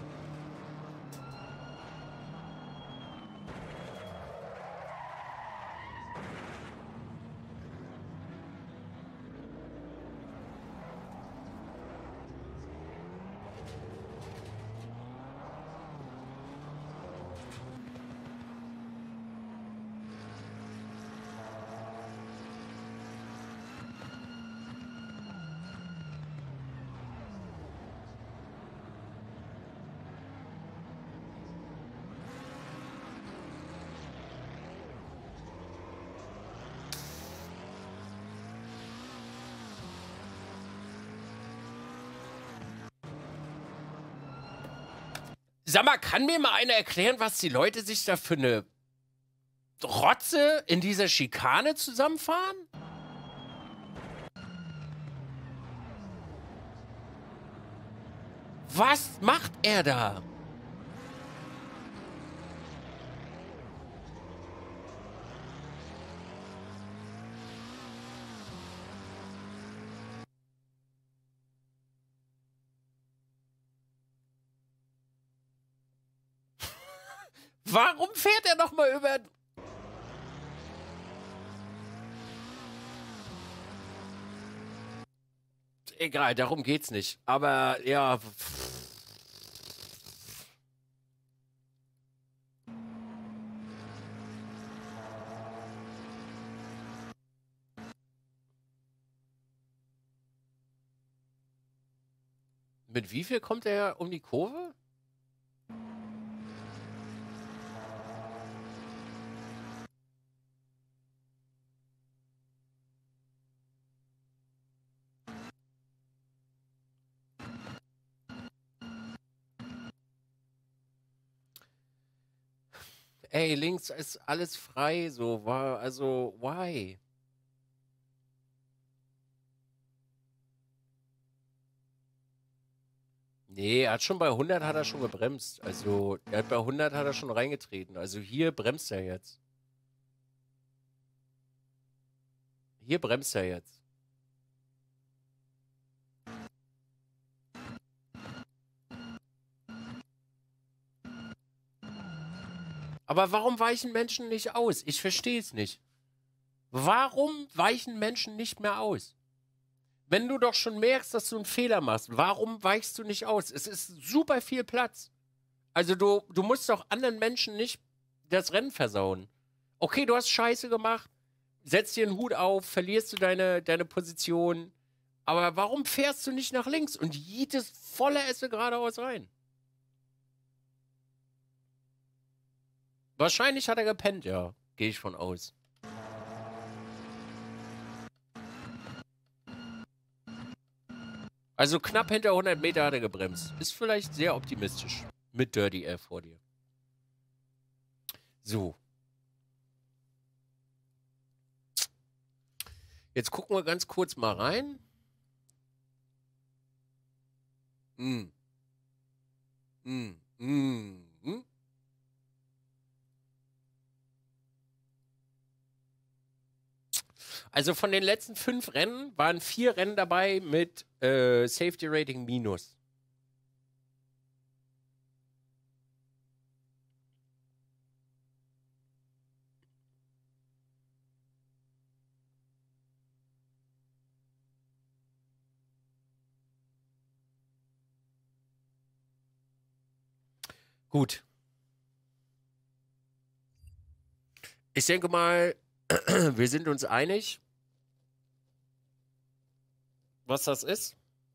Sag mal, kann mir mal einer erklären, was die Leute sich da für eine Rotze in dieser Schikane zusammenfahren? Was macht er da? Warum fährt er noch mal über... Egal, darum geht's nicht. Aber, ja... Mit wie viel kommt er um die Kurve? Ey, links ist alles frei, so, war, also, why? Nee, er hat schon bei hundert hat er schon gebremst. Also, er hat bei hundert hat er schon reingetreten. Also, hier bremst er jetzt. Hier bremst er jetzt. Aber warum weichen Menschen nicht aus? Ich verstehe es nicht. Warum weichen Menschen nicht mehr aus? Wenn du doch schon merkst, dass du einen Fehler machst, warum weichst du nicht aus? Es ist super viel Platz. Also du, du musst doch anderen Menschen nicht das Rennen versauen. Okay, du hast Scheiße gemacht, setzt dir einen Hut auf, verlierst du deine, deine Position. Aber warum fährst du nicht nach links und jietest voller Esse geradeaus rein? Wahrscheinlich hat er gepennt, ja. Gehe ich von aus. Also knapp hinter hundert Meter hat er gebremst. Ist vielleicht sehr optimistisch. Mit Dirty Air vor dir. So. Jetzt gucken wir ganz kurz mal rein. Hm. Hm. Hm. Hm. Also von den letzten fünf Rennen waren vier Rennen dabei mit äh, Safety Rating minus. Gut. Ich denke mal, wir sind uns einig, was das ist.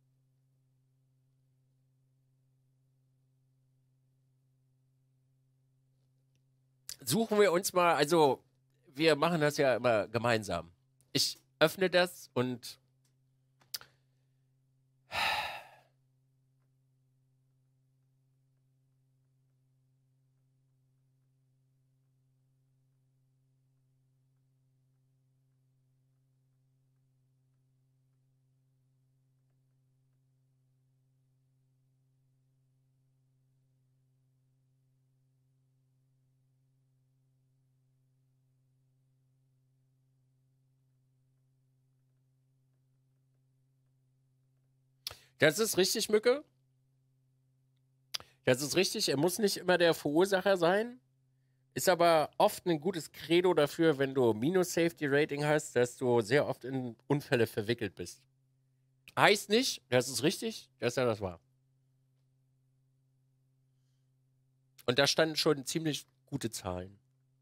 Suchen wir uns mal, also wir machen das ja immer gemeinsam. Ich öffne das und das ist richtig, Mücke. Das ist richtig, er muss nicht immer der Verursacher sein. Ist aber oft ein gutes Credo dafür, wenn du Minus-Safety-Rating hast, dass du sehr oft in Unfälle verwickelt bist. Heißt nicht, das ist richtig, dass er das war. Und da standen schon ziemlich gute Zahlen.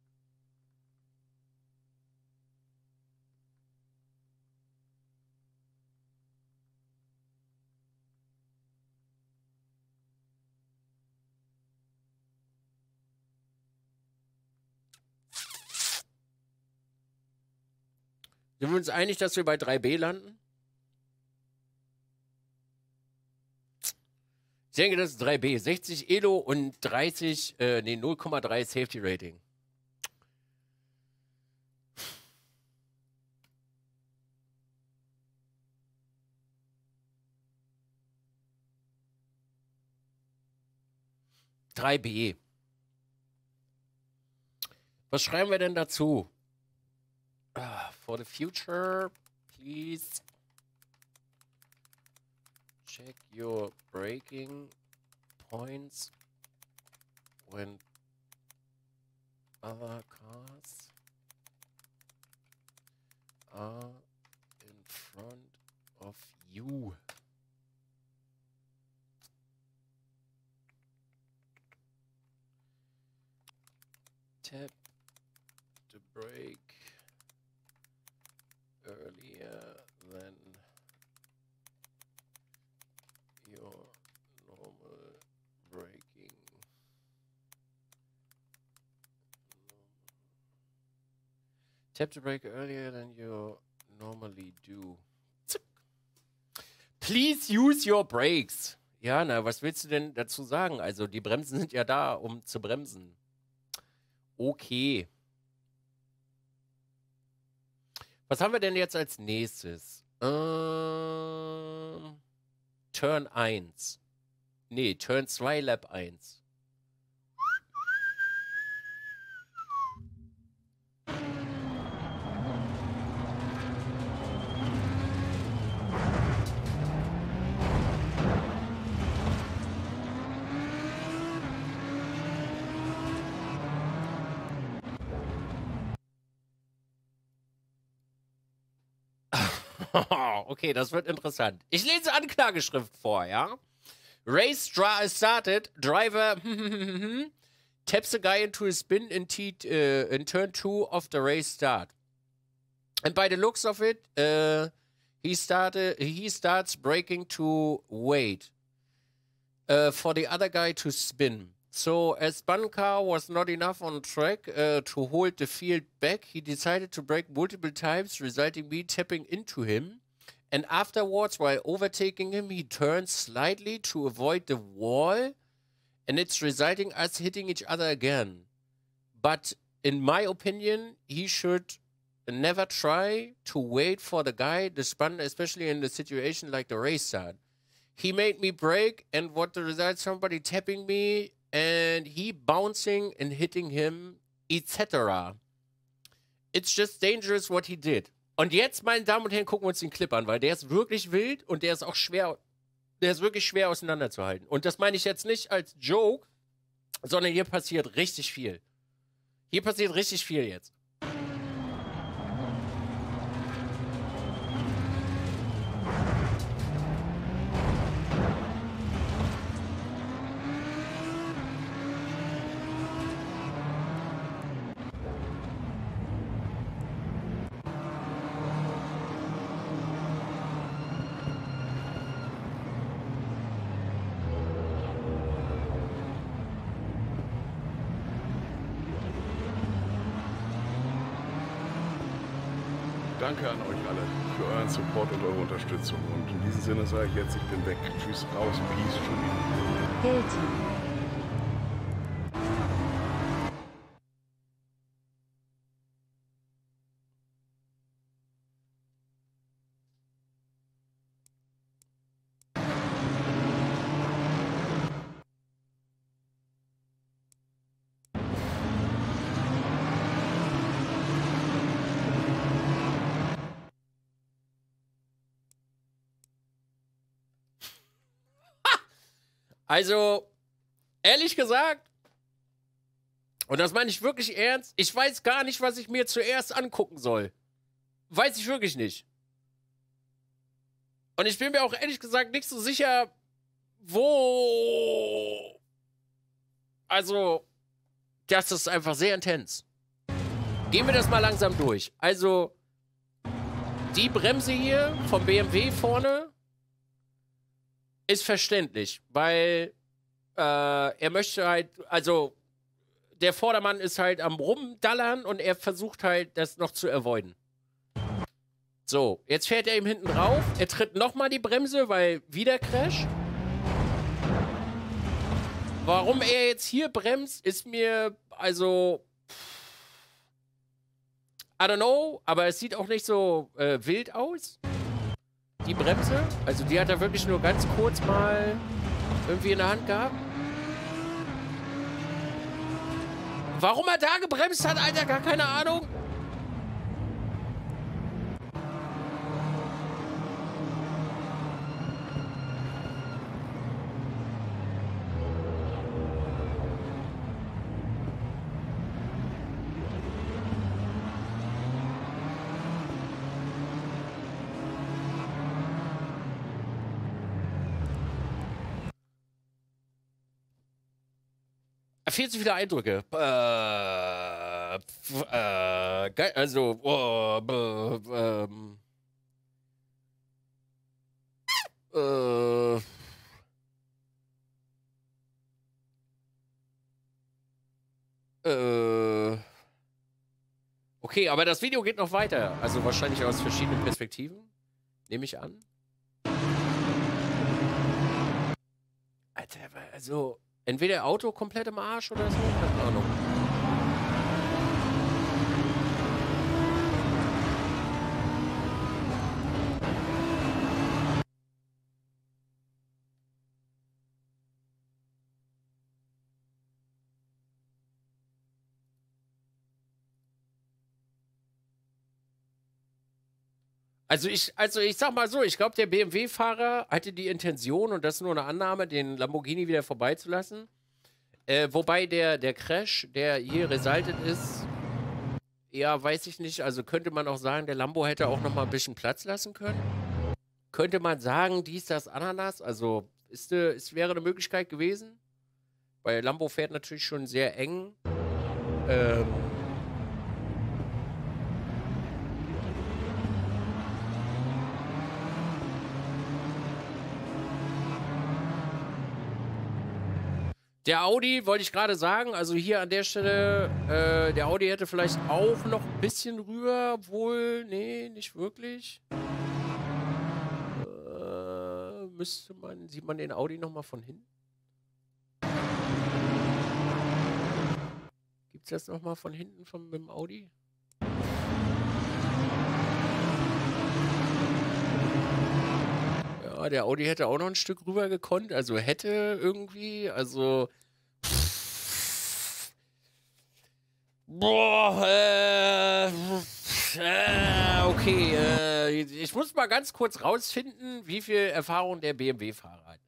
Sind wir uns einig, dass wir bei drei B landen? Ich denke, das ist drei B. sechzig Elo und dreißig, äh, nee, null Komma drei Safety Rating. drei B. Was schreiben wir denn dazu? Uh, for the future, please check your braking points when other cars are in front of you. Tap the brake earlier than your normal braking. Tap the brake earlier than you normally do. Please use your brakes. Ja, na, was willst du denn dazu sagen? Also, die Bremsen sind ja da, um zu bremsen. Okay. Was haben wir denn jetzt als nächstes? Ähm, Turn eins. Nee, Turn zwei, Lap eins. Okay, das wird interessant. Ich lese Anklageschrift vor, ja? Race started, driver taps the guy into a spin in, t uh, in turn two of the race start. And by the looks of it, uh, he started. He starts braking to wait uh, for the other guy to spin. So as spun car was not enough on track uh, to hold the field back, he decided to brake multiple times, resulting me tapping into him. And afterwards, while overtaking him, he turns slightly to avoid the wall, and it's resulting us hitting each other again. But in my opinion, he should never try to wait for the guy to spun, especially in the situation like the race start. He made me break, and what the result? Somebody tapping me, and he bouncing and hitting him, et cetera. It's just dangerous what he did. Und jetzt, meine Damen und Herren, gucken wir uns den Clip an, weil der ist wirklich wild und der ist auch schwer, der ist wirklich schwer auseinanderzuhalten. Und das meine ich jetzt nicht als Joke, sondern hier passiert richtig viel. Hier passiert richtig viel jetzt. Danke an euch alle für euren Support und eure Unterstützung. Und in diesem Sinne sage ich jetzt, ich bin weg. Tschüss, raus, peace, Schumi. Guilty. Also, ehrlich gesagt, und das meine ich wirklich ernst, ich weiß gar nicht, was ich mir zuerst angucken soll. Weiß ich wirklich nicht. Und ich bin mir auch ehrlich gesagt nicht so sicher, wo... Also, das ist einfach sehr intens. Gehen wir das mal langsam durch. Also, die Bremse hier vom B M W vorne ist verständlich, weil äh, er möchte halt, also der Vordermann ist halt am Rumdallern und er versucht halt, das noch zu avoiden. So, jetzt fährt er ihm hinten drauf, er tritt nochmal die Bremse, weil wieder Crash. Warum er jetzt hier bremst, ist mir, also, I don't know, aber es sieht auch nicht so äh, wild aus. Die Bremse, also die hat er wirklich nur ganz kurz mal irgendwie in der Hand gehabt. Warum er da gebremst hat, Alter, gar keine Ahnung. Viel zu viele Eindrücke. Äh, äh, geil, also, oh, äh, äh, äh, okay, aber das Video geht noch weiter. Also wahrscheinlich aus verschiedenen Perspektiven. Nehme ich an. Alter, also... Entweder Auto komplett im Arsch oder so, keine Ahnung. Also ich, also ich sag mal so, ich glaube, der B M W-Fahrer hatte die Intention, und das ist nur eine Annahme, den Lamborghini wieder vorbeizulassen. Äh, wobei der, der Crash, der hier resultet ist, ja, weiß ich nicht, also könnte man auch sagen, der Lambo hätte auch noch mal ein bisschen Platz lassen können. Könnte man sagen, dies, das, Ananas, also ist, es wäre eine Möglichkeit gewesen. Weil Lambo fährt natürlich schon sehr eng. Ähm... Der Audi, wollte ich gerade sagen, also hier an der Stelle, äh, der Audi hätte vielleicht auch noch ein bisschen rüber, obwohl, nee, nicht wirklich. Äh, müsste man, sieht man den Audi nochmal von hinten? Gibt's das nochmal von hinten von, mit dem Audi? Ja, der Audi hätte auch noch ein Stück rüber gekonnt, also hätte irgendwie, also. Boah, äh, äh okay, äh, ich muss mal ganz kurz rausfinden, wie viel Erfahrung der B M W-Fahrer hat.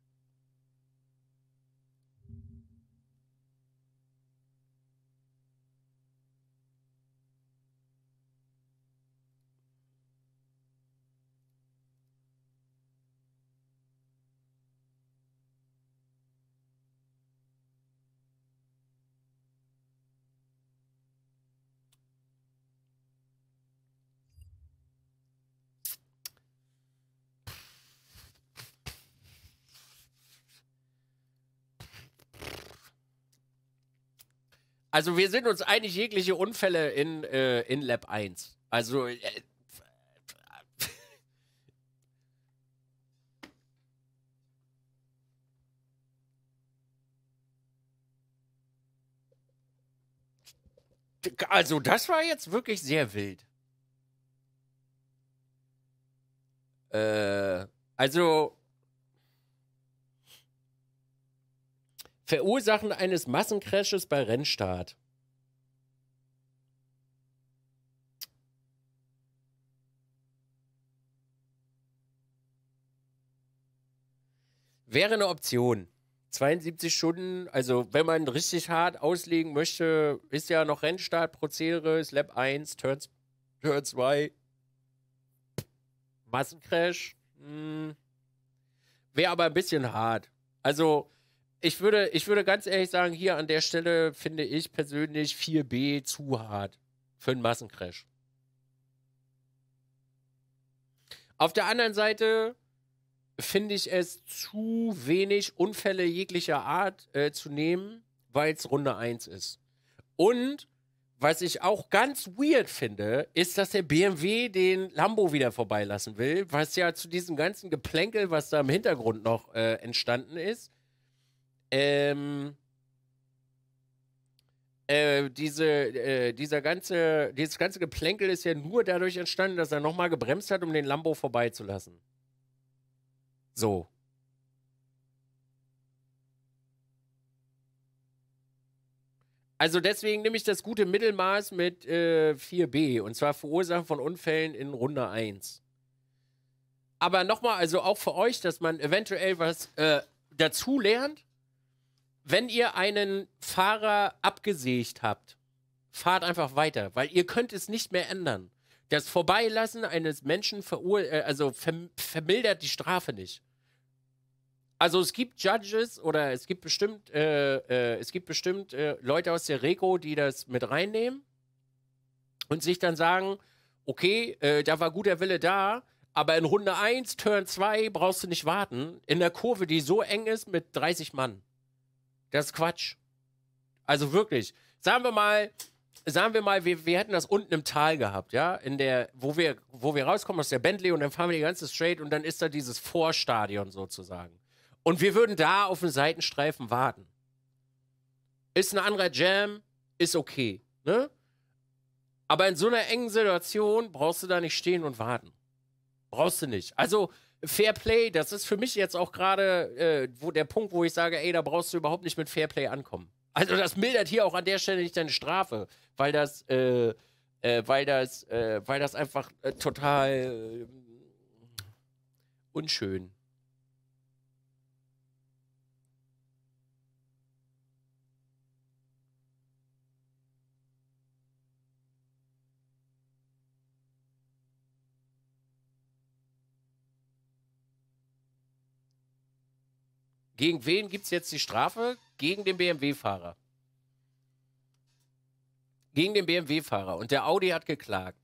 Also wir sind uns einig, jegliche Unfälle in, äh, in Lab eins. Also äh, also das war jetzt wirklich sehr wild. Äh, also Verursachen eines Massencrashes bei Rennstart. Wäre eine Option. zweiundsiebzig Stunden, also wenn man richtig hart auslegen möchte, ist ja noch Rennstartprozedere, ist Lab eins, Turn, Turn zwei, Massencrash. Hm. Wäre aber ein bisschen hart. Also Ich würde, ich würde ganz ehrlich sagen, hier an der Stelle finde ich persönlich vier b zu hart für einen Massencrash. Auf der anderen Seite finde ich es zu wenig Unfälle jeglicher Art äh, zu nehmen, weil es Runde eins ist. Und was ich auch ganz weird finde, ist, dass der B M W den Lambo wieder vorbeilassen will, was ja zu diesem ganzen Geplänkel, was da im Hintergrund noch äh, entstanden ist, Ähm, äh, diese, äh, dieser ganze, dieses ganze Geplänkel ist ja nur dadurch entstanden, dass er nochmal gebremst hat, um den Lambo vorbeizulassen. So. Also deswegen nehme ich das gute Mittelmaß mit äh, vier b, und zwar Verursachen von Unfällen in Runde eins. Aber nochmal, also auch für euch, dass man eventuell was äh, dazu lernt. Wenn ihr einen Fahrer abgesägt habt, fahrt einfach weiter, weil ihr könnt es nicht mehr ändern. Das Vorbeilassen eines Menschen verur äh, also verm vermildert die Strafe nicht. Also es gibt Judges oder es gibt bestimmt, äh, äh, es gibt bestimmt äh, Leute aus der Reko, die das mit reinnehmen und sich dann sagen, okay, äh, da war guter Wille da, aber in Runde eins, Turn zwei brauchst du nicht warten, in der Kurve, die so eng ist mit dreißig Mann. Das ist Quatsch. Also wirklich. Sagen wir mal, sagen wir mal, wir, wir hätten das unten im Tal gehabt, ja, in der, wo wir, wo wir rauskommen aus der Bentley und dann fahren wir die ganze Straight und dann ist da dieses Vorstadion sozusagen. Und wir würden da auf den Seitenstreifen warten. Ist ein anderer Jam, ist okay, ne? Aber in so einer engen Situation brauchst du da nicht stehen und warten. Brauchst du nicht. Also, Fairplay, das ist für mich jetzt auch gerade äh, wo der Punkt, wo ich sage, ey, da brauchst du überhaupt nicht mit Fairplay ankommen. Also das mildert hier auch an der Stelle nicht deine Strafe, weil das, äh, äh, weil das, äh, weil das einfach äh, total äh, unschön. Gegen wen gibt es jetzt die Strafe? Gegen den B M W-Fahrer. Gegen den B M W-Fahrer. Und der Audi hat geklagt.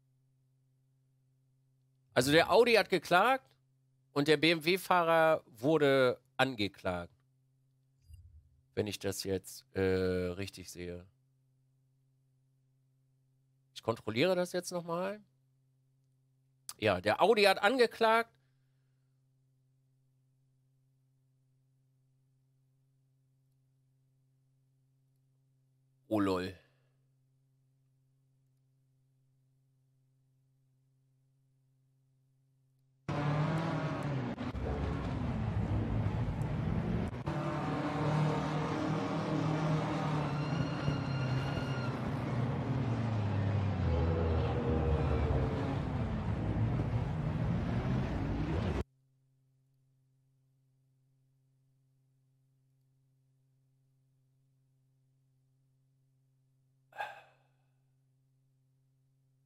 Also der Audi hat geklagt und der B M W-Fahrer wurde angeklagt. Wenn ich das jetzt äh, richtig sehe. Ich kontrolliere das jetzt nochmal. Ja, der Audi hat angeklagt. Oh lol.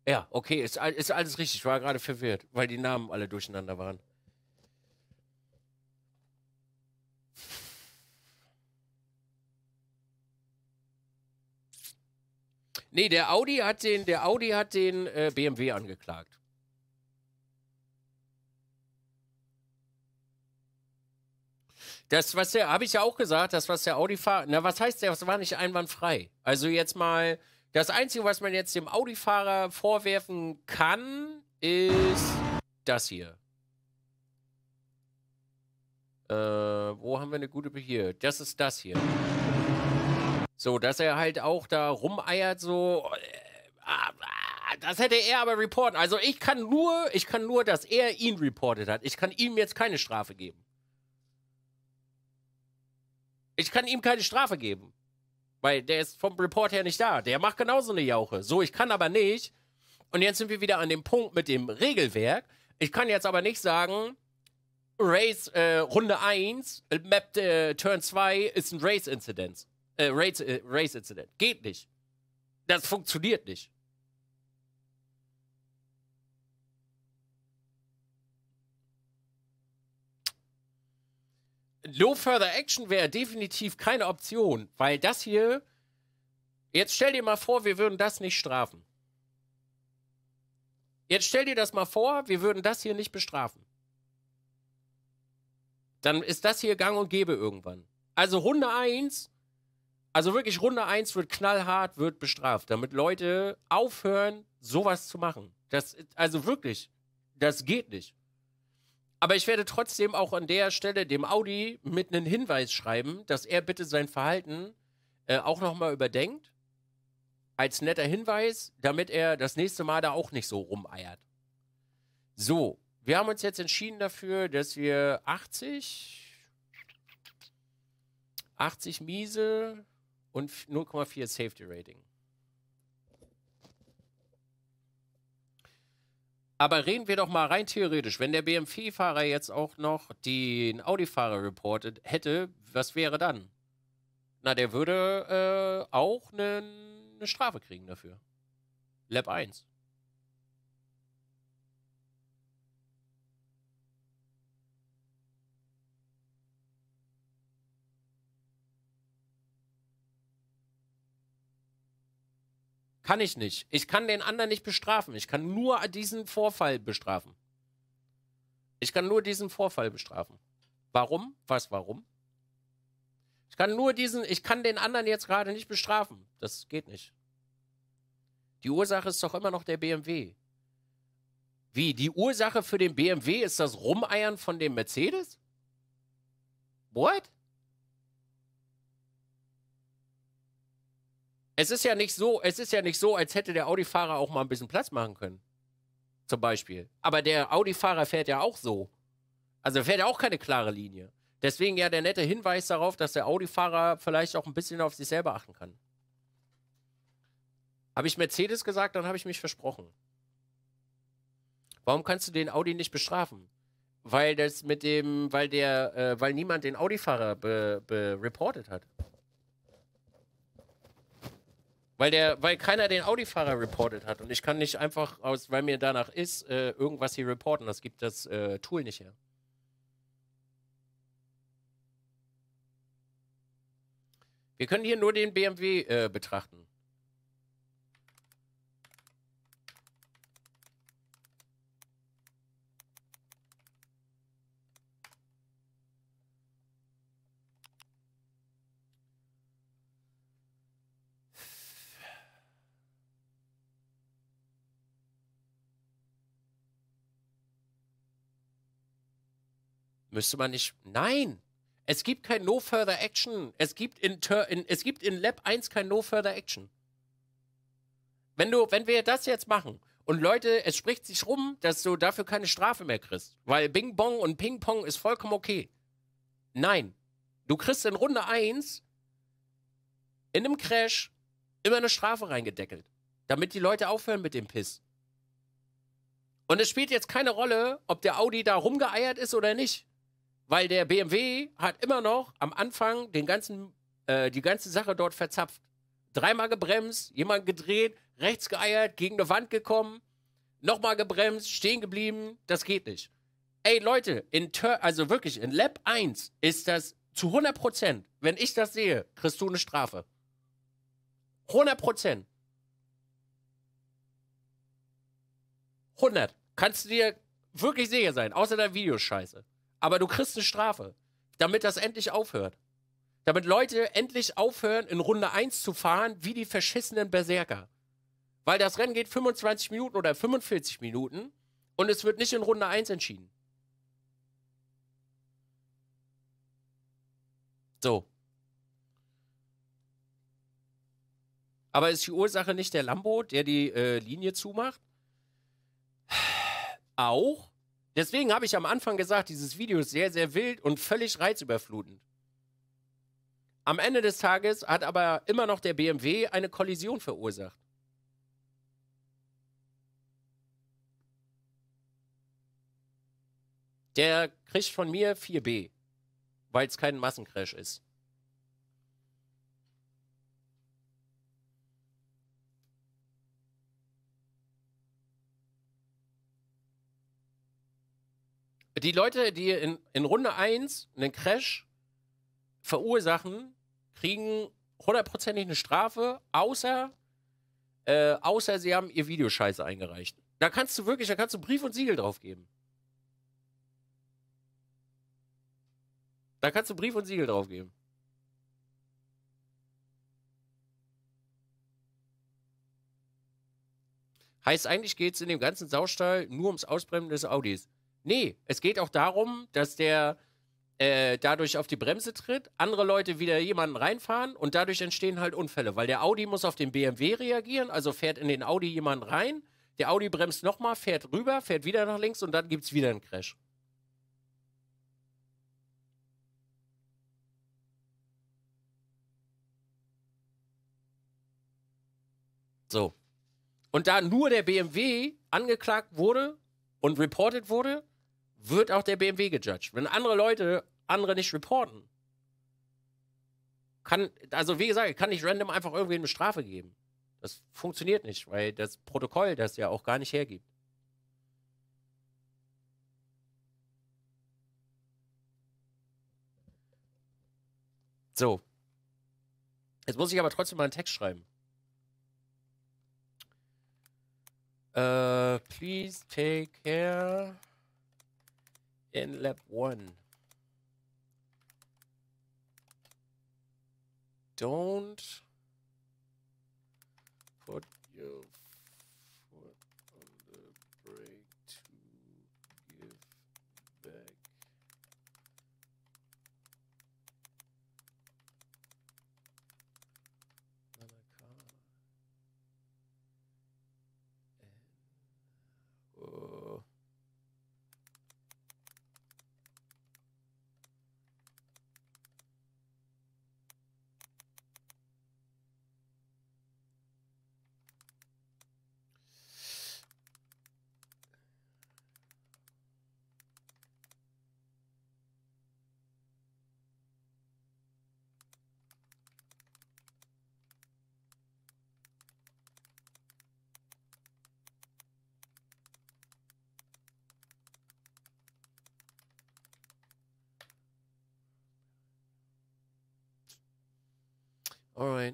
Ja, okay, ist, all- ist alles richtig. Ich war gerade verwirrt, weil die Namen alle durcheinander waren. Nee, der Audi hat den, der Audi hat den äh, B M W angeklagt. Das, was der, habe ich ja auch gesagt, das, was der Audi-Fahrer, na, was heißt der, das war nicht einwandfrei. Also jetzt mal, das Einzige, was man jetzt dem Audi-Fahrer vorwerfen kann, ist das hier. Äh, wo haben wir eine gute, hier, das ist das hier. So, dass er halt auch da rumeiert, so, äh, ah, ah, das hätte er aber reporten. Also ich kann nur, ich kann nur, dass er ihn reportet hat. Ich kann ihm jetzt keine Strafe geben. Ich kann ihm keine Strafe geben. Weil der ist vom Report her nicht da. Der macht genauso eine Jauche. So, ich kann aber nicht. Und jetzt sind wir wieder an dem Punkt mit dem Regelwerk. Ich kann jetzt aber nicht sagen, Race äh, Runde eins, Map äh, Turn zwei ist ein Race-Incident. Äh, Race, äh, Race-Incident. Geht nicht. Das funktioniert nicht. No further action wäre definitiv keine Option, weil das hier, jetzt stell dir mal vor, wir würden das nicht strafen. Jetzt stell dir das mal vor, wir würden das hier nicht bestrafen. Dann ist das hier gang und gäbe irgendwann. Also Runde eins, also wirklich Runde eins wird knallhart, wird bestraft, damit Leute aufhören, sowas zu machen. Das, also wirklich, das geht nicht. Aber ich werde trotzdem auch an der Stelle dem Audi mit einem Hinweis schreiben, dass er bitte sein Verhalten äh, auch nochmal überdenkt. Als netter Hinweis, damit er das nächste Mal da auch nicht so rumeiert. So, wir haben uns jetzt entschieden dafür, dass wir achtzig, achtzig miese und null Komma vier Safety Rating. Aber reden wir doch mal rein theoretisch, wenn der B M W-Fahrer jetzt auch noch den Audi-Fahrer reportet hätte, was wäre dann? Na, der würde äh, auch eine ne Strafe kriegen dafür. Lab eins. Kann ich nicht. Ich kann den anderen nicht bestrafen. Ich kann nur diesen Vorfall bestrafen. Ich kann nur diesen Vorfall bestrafen. Warum? Was, warum? Ich kann nur diesen, ich kann den anderen jetzt gerade nicht bestrafen. Das geht nicht. Die Ursache ist doch immer noch der B M W. Wie? Die Ursache für den B M W ist das Rumeiern von dem Mercedes? What? Es ist ja nicht so, es ist ja nicht so, als hätte der Audi-Fahrer auch mal ein bisschen Platz machen können. Zum Beispiel. Aber der Audi-Fahrer fährt ja auch so. Also fährt ja auch keine klare Linie. Deswegen ja der nette Hinweis darauf, dass der Audi-Fahrer vielleicht auch ein bisschen auf sich selber achten kann. Habe ich Mercedes gesagt, dann habe ich mich versprochen. Warum kannst du den Audi nicht bestrafen? Weil das mit dem, weil der, äh, weil niemand den Audi-Fahrer be, be reportet hat. Weil der, weil keiner den Audi-Fahrer reportet hat. Und ich kann nicht einfach, aus, weil mir danach ist, äh, irgendwas hier reporten. Das gibt das äh, Tool nicht her. Wir können hier nur den B M W äh, betrachten. Müsste man nicht... Nein! Es gibt kein No Further Action. Es gibt in, in, es gibt in Lab eins kein No Further Action. Wenn, du, wenn wir das jetzt machen und Leute, es spricht sich rum, dass du dafür keine Strafe mehr kriegst, weil Bing Bong und Ping Pong ist vollkommen okay. Nein. Du kriegst in Runde eins in einem Crash immer eine Strafe reingedeckelt, damit die Leute aufhören mit dem Piss. Und es spielt jetzt keine Rolle, ob der Audi da rumgeeiert ist oder nicht. Weil der B M W hat immer noch am Anfang den ganzen, äh, die ganze Sache dort verzapft. Dreimal gebremst, jemand gedreht, rechts geeiert, gegen eine Wand gekommen, nochmal gebremst, stehen geblieben. Das geht nicht. Ey, Leute, in Tur also wirklich, in Lab eins ist das zu hundert Prozent, wenn ich das sehe, kriegst du eine Strafe. hundert Prozent. hundert. Kannst du dir wirklich sicher sein, außer dein Video ist scheiße. Aber du kriegst eine Strafe, damit das endlich aufhört. Damit Leute endlich aufhören, in Runde eins zu fahren, wie die verschissenen Berserker. Weil das Rennen geht fünfundzwanzig Minuten oder fünfundvierzig Minuten und es wird nicht in Runde eins entschieden. So. Aber ist die Ursache nicht der Lambo, der die äh, Linie zumacht? Auch. Deswegen habe ich am Anfang gesagt, dieses Video ist sehr, sehr wild und völlig reizüberflutend. Am Ende des Tages hat aber immer noch der B M W eine Kollision verursacht. Der kriegt von mir vier B, weil es kein Massencrash ist. Die Leute, die in, in Runde eins einen Crash verursachen, kriegen hundertprozentig eine Strafe, außer, äh, außer sie haben ihr Video scheiße eingereicht. Da kannst du wirklich, da kannst du Brief und Siegel drauf geben. Da kannst du Brief und Siegel drauf geben. Heißt, eigentlich geht es in dem ganzen Saustall nur ums Ausbremsen des Audis. Nee, es geht auch darum, dass der äh, dadurch auf die Bremse tritt, andere Leute wieder jemanden reinfahren und dadurch entstehen halt Unfälle, weil der Audi muss auf den B M W reagieren, also fährt in den Audi jemand rein, der Audi bremst nochmal, fährt rüber, fährt wieder nach links und dann gibt es wieder einen Crash. So. Und da nur der B M W angeklagt wurde und reported wurde, wird auch der B M W gejudged. Wenn andere Leute andere nicht reporten, kann, also wie gesagt, kann nicht random einfach irgendwem eine Strafe geben. Das funktioniert nicht, weil das Protokoll das ja auch gar nicht hergibt. So. Jetzt muss ich aber trotzdem mal einen Text schreiben. Uh, please take care in lab one. Don't put your foot on the brake to give back. Another car. Uh, All right.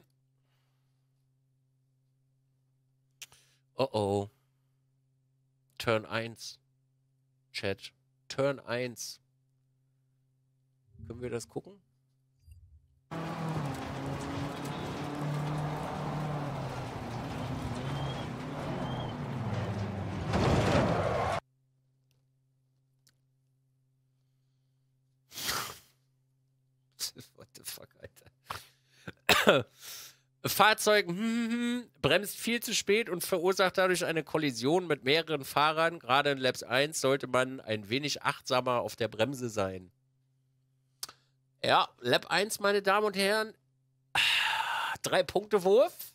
Uh-oh. Turn eins. Chat. Turn eins. Können wir das gucken? What the fuck, Alter. Fahrzeug hm, hm, bremst viel zu spät und verursacht dadurch eine Kollision mit mehreren Fahrern. Gerade in Labs eins sollte man ein wenig achtsamer auf der Bremse sein. Ja, Lab eins, meine Damen und Herren. Drei Punkte Wurf.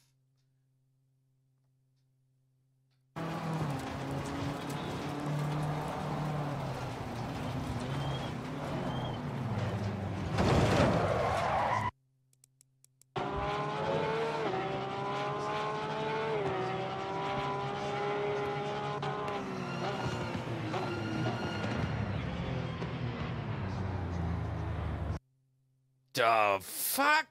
the fuck?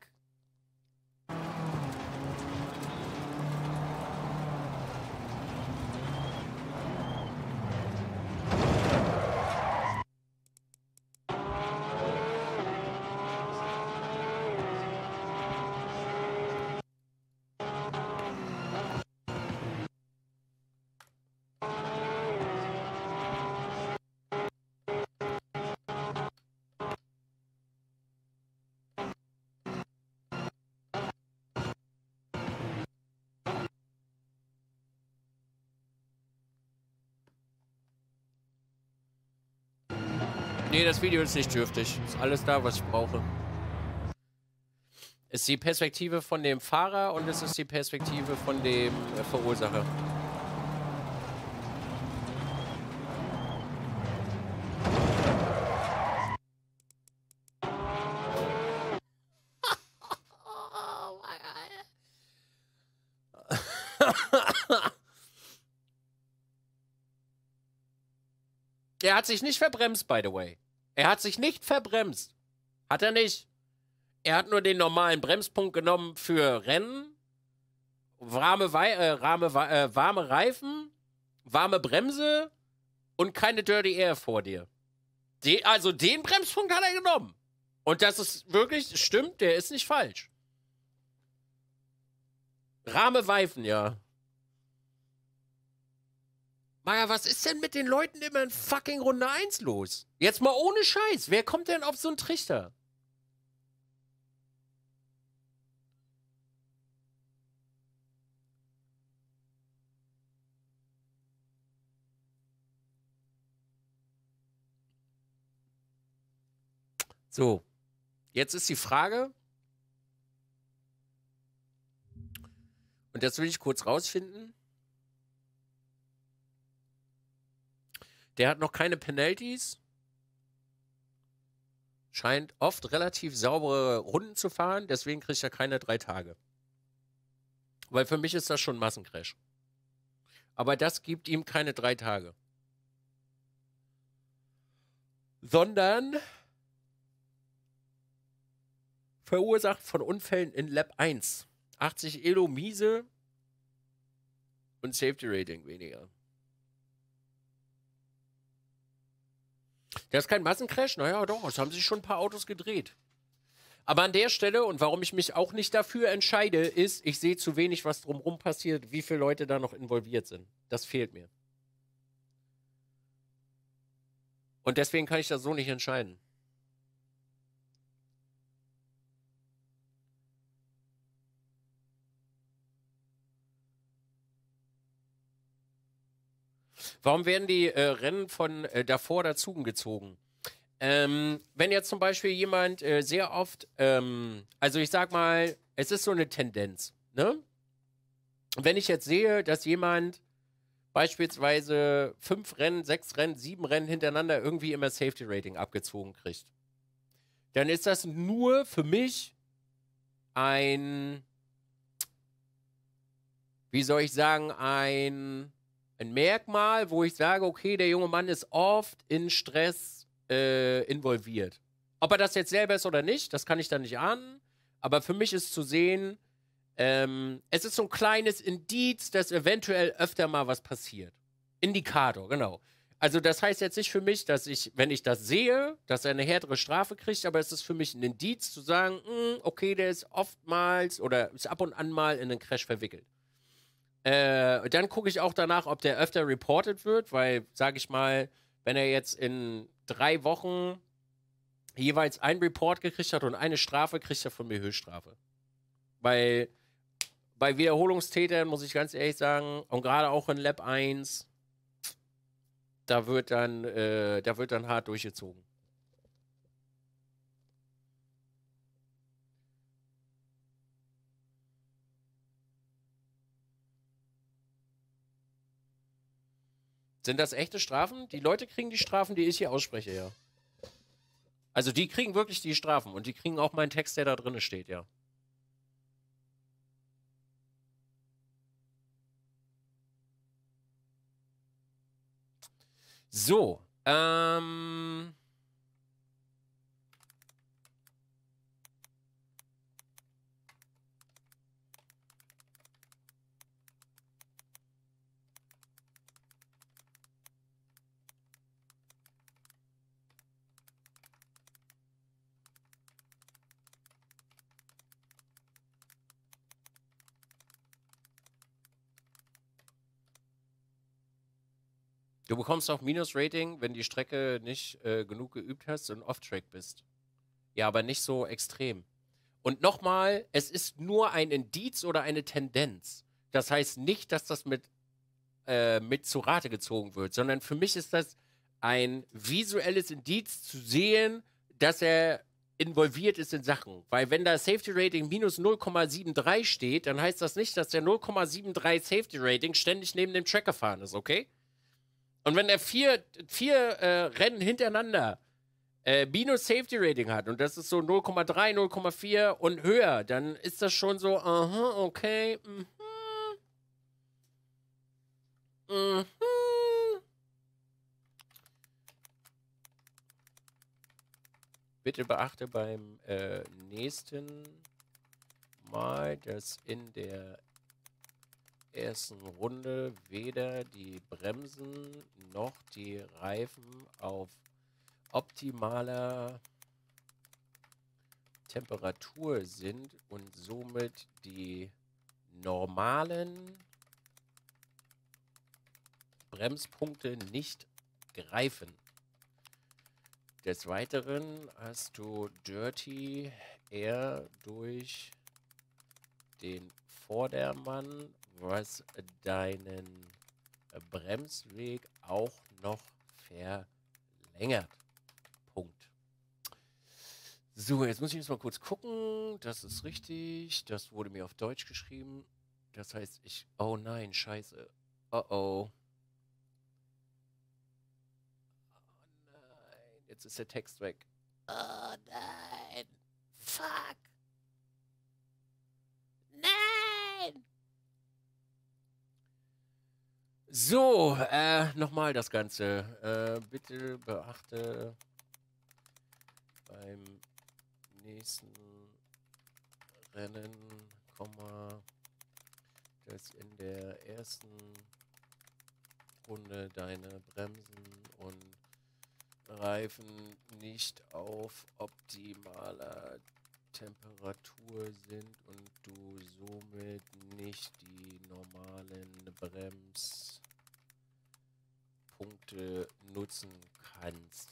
Nee, das Video ist nicht dürftig. Ist alles da, was ich brauche. Ist die Perspektive von dem Fahrer und es ist die Perspektive von dem äh, Verursacher. Er hat sich nicht verbremst, by the way. Er hat sich nicht verbremst. Hat er nicht. Er hat nur den normalen Bremspunkt genommen für Rennen, warme, Wei äh, warme, äh, warme Reifen, warme Bremse und keine Dirty Air vor dir. Die, also den Bremspunkt hat er genommen. Und das ist wirklich, stimmt, der ist nicht falsch. Rahme Weifen, ja. Maja, was ist denn mit den Leuten immer in fucking Runde eins los? Jetzt mal ohne Scheiß. Wer kommt denn auf so einen Trichter? So. Jetzt ist die Frage. Und das will ich kurz rausfinden. Der hat noch keine Penalties. Scheint oft relativ saubere Runden zu fahren. Deswegen kriegt er keine drei Tage. Weil für mich ist das schon ein Massencrash. Aber das gibt ihm keine drei Tage. Sondern verursacht von Unfällen in Lap eins. achtzig Elo miese und Safety Rating weniger. Das ist kein Massencrash? Naja, doch, es haben sich schon ein paar Autos gedreht. Aber an der Stelle, und warum ich mich auch nicht dafür entscheide, ist, ich sehe zu wenig, was drumherum passiert, wie viele Leute da noch involviert sind. Das fehlt mir. Und deswegen kann ich das so nicht entscheiden. Warum werden die äh, Rennen von äh, davor dazugezogen? Ähm, wenn jetzt zum Beispiel jemand äh, sehr oft, ähm, also ich sag mal, es ist so eine Tendenz, ne? Wenn ich jetzt sehe, dass jemand beispielsweise fünf Rennen, sechs Rennen, sieben Rennen hintereinander irgendwie immer Safety Rating abgezogen kriegt, dann ist das nur für mich ein, wie soll ich sagen, ein Ein Merkmal, wo ich sage, okay, der junge Mann ist oft in Stress äh, involviert. Ob er das jetzt selber ist oder nicht, das kann ich dann nicht ahnen. Aber für mich ist zu sehen, ähm, es ist so ein kleines Indiz, dass eventuell öfter mal was passiert. Indikator, genau. Also das heißt jetzt nicht für mich, dass ich, wenn ich das sehe, dass er eine härtere Strafe kriegt, aber es ist für mich ein Indiz zu sagen, mh, okay, der ist oftmals oder ist ab und an mal in einen Crash verwickelt. Äh, dann gucke ich auch danach, ob der öfter reported wird, weil, sage ich mal, wenn er jetzt in drei Wochen jeweils einen Report gekriegt hat und eine Strafe, kriegt er von mir Höchststrafe. Weil bei Wiederholungstätern, muss ich ganz ehrlich sagen, und gerade auch in Lap eins, da wird dann, äh, da wird dann hart durchgezogen. Sind das echte Strafen? Die Leute kriegen die Strafen, die ich hier ausspreche, ja. Also die kriegen wirklich die Strafen und die kriegen auch meinen Text, der da drin steht, ja. So, ähm... Du bekommst auch Minus-Rating, wenn die Strecke nicht äh, genug geübt hast und off-track bist. Ja, aber nicht so extrem. Und nochmal, es ist nur ein Indiz oder eine Tendenz. Das heißt nicht, dass das mit, äh, mit zu Rate gezogen wird, sondern für mich ist das ein visuelles Indiz zu sehen, dass er involviert ist in Sachen. Weil wenn da Safety Rating minus null Komma dreiundsiebzig steht, dann heißt das nicht, dass der null Komma dreiundsiebzig Safety Rating ständig neben dem Track gefahren ist, okay? Und wenn er vier, vier äh, Rennen hintereinander äh, minus Safety Rating hat und das ist so null Komma drei, null Komma vier und höher, dann ist das schon so, aha, okay, mhm. Mhm. Bitte beachte beim äh, nächsten Mal, dass in der ersten Runde weder die Bremsen noch die Reifen auf optimaler Temperatur sind und somit die normalen Bremspunkte nicht greifen. Des Weiteren hast du Dirty Air durch den Vordermann, was deinen Bremsweg auch noch verlängert. Punkt. So, jetzt muss ich jetzt mal kurz gucken. Das ist richtig. Das wurde mir auf Deutsch geschrieben. Das heißt, ich... Oh nein, scheiße. Oh oh. Jetzt ist der Text weg. Oh nein. Fuck. Nein. So, äh, nochmal das Ganze. Äh, bitte beachte beim nächsten Rennen, Komma, dass in der ersten Runde deine Bremsen und Reifen nicht auf optimaler Temperatur sind und du somit nicht die normalen Bremspunkte nutzen kannst.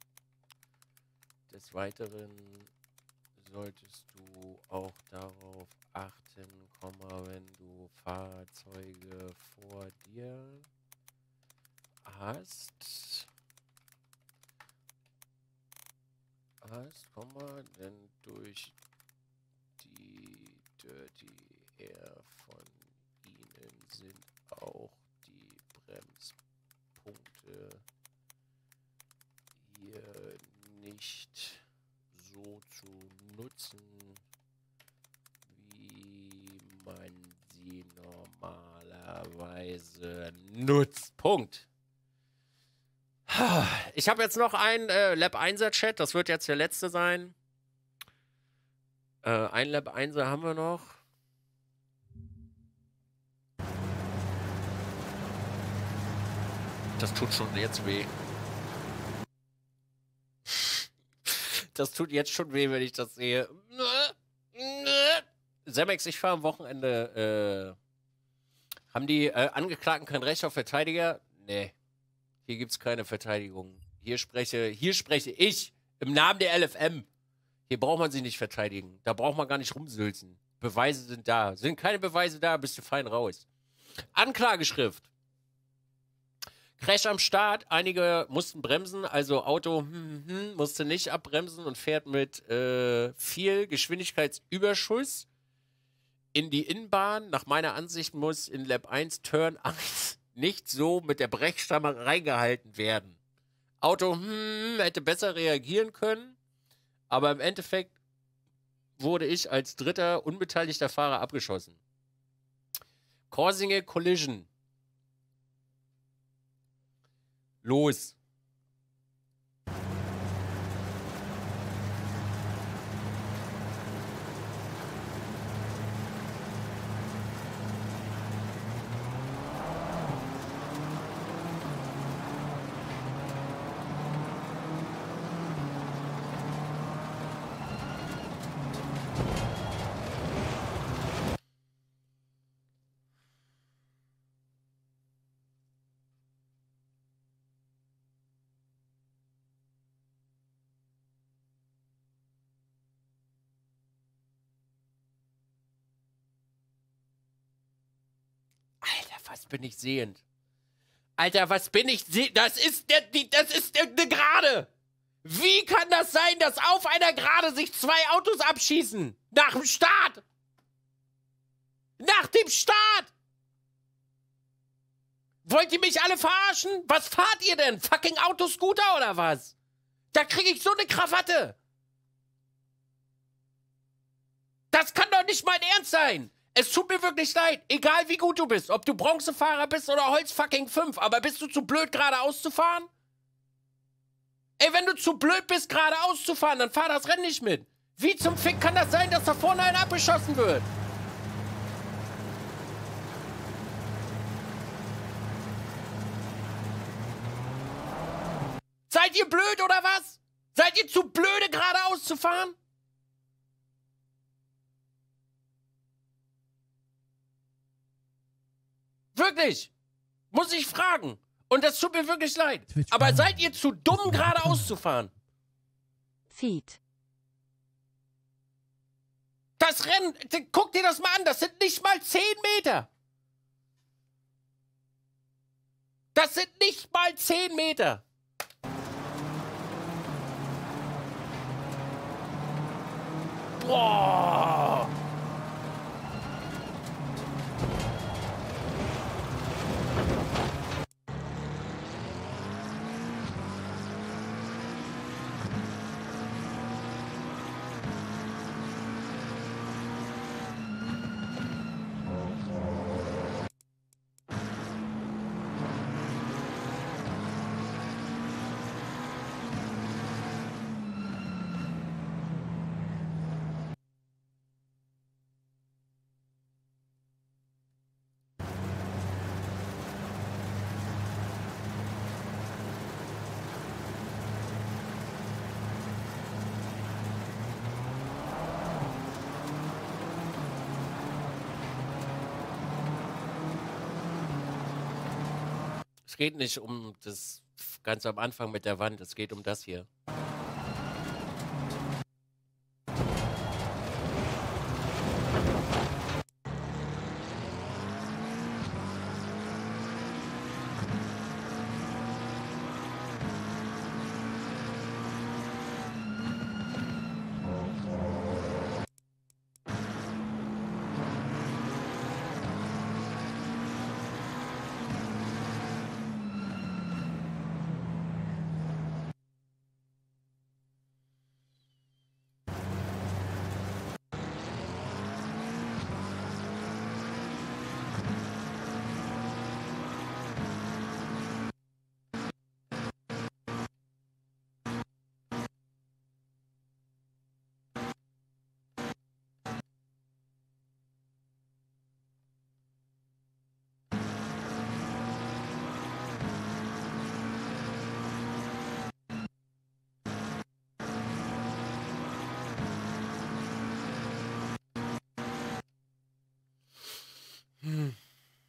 Des Weiteren solltest du auch darauf achten, wenn du Fahrzeuge vor dir hast, hast, Komma, denn durch die Dirty Air von ihnen sind auch die Bremspunkte hier nicht so zu nutzen, wie man sie normalerweise nutzt. Punkt. Ich habe jetzt noch einen äh, Lab einser Chat, das wird jetzt der letzte sein. Äh, ein Lab einser haben wir noch. Das tut schon jetzt weh. Das tut jetzt schon weh, wenn ich das sehe. Semex, ich fahre am Wochenende. Äh, haben die äh, Angeklagten kein Recht auf Verteidiger? Nee. Hier gibt es keine Verteidigung. Hier spreche, hier spreche ich im Namen der L F M. Hier braucht man sie nicht verteidigen. Da braucht man gar nicht rumsülzen. Beweise sind da. Sind keine Beweise da, bist du fein raus. Anklageschrift. Crash am Start. Einige mussten bremsen, also Auto hm, hm, musste nicht abbremsen und fährt mit äh, viel Geschwindigkeitsüberschuss in die Innenbahn. Nach meiner Ansicht muss in Lab eins Turn eins nicht so mit der Brechstange reingehalten werden. Auto hm, hätte besser reagieren können, aber im Endeffekt wurde ich als dritter unbeteiligter Fahrer abgeschossen. Causing a collision. Los. Was bin ich sehend? Alter, was bin ich sehend? Das ist der, die, das ist eine Gerade. Wie kann das sein, dass auf einer Gerade sich zwei Autos abschießen? Nach dem Start. Nach dem Start. Wollt ihr mich alle verarschen? Was fahrt ihr denn? Fucking Autoscooter oder was? Da kriege ich so eine Krawatte. Das kann doch nicht mein Ernst sein. Es tut mir wirklich leid. Egal wie gut du bist. Ob du Bronzefahrer bist oder Holz fucking fünf. Aber bist du zu blöd, geradeaus zu fahren? Ey, wenn du zu blöd bist, geradeaus zu fahren, dann fahr das Rennen nicht mit. Wie zum Fick kann das sein, dass da vorne einer abgeschossen wird? Seid ihr blöd oder was? Seid ihr zu blöde, geradeaus zu fahren? Wirklich. Muss ich fragen. Und das tut mir wirklich leid. Twitch Aber Prime. seid ihr zu dumm, geradeaus zu fahren? Feed. Das Rennen, guck dir das mal an, das sind nicht mal zehn Meter. Das sind nicht mal zehn Meter. Boah. Es geht nicht um das ganz am Anfang mit der Wand, es geht um das hier. Hm.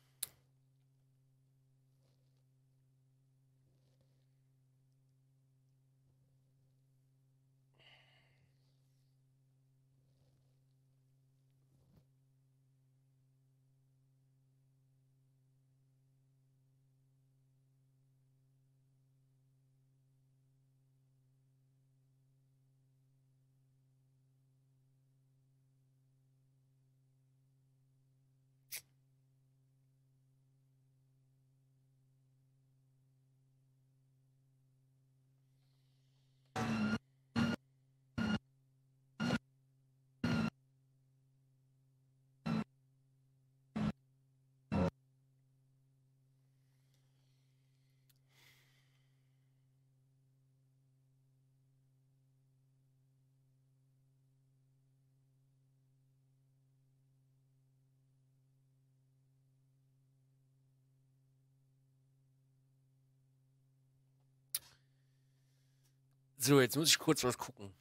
So, jetzt muss ich kurz was gucken.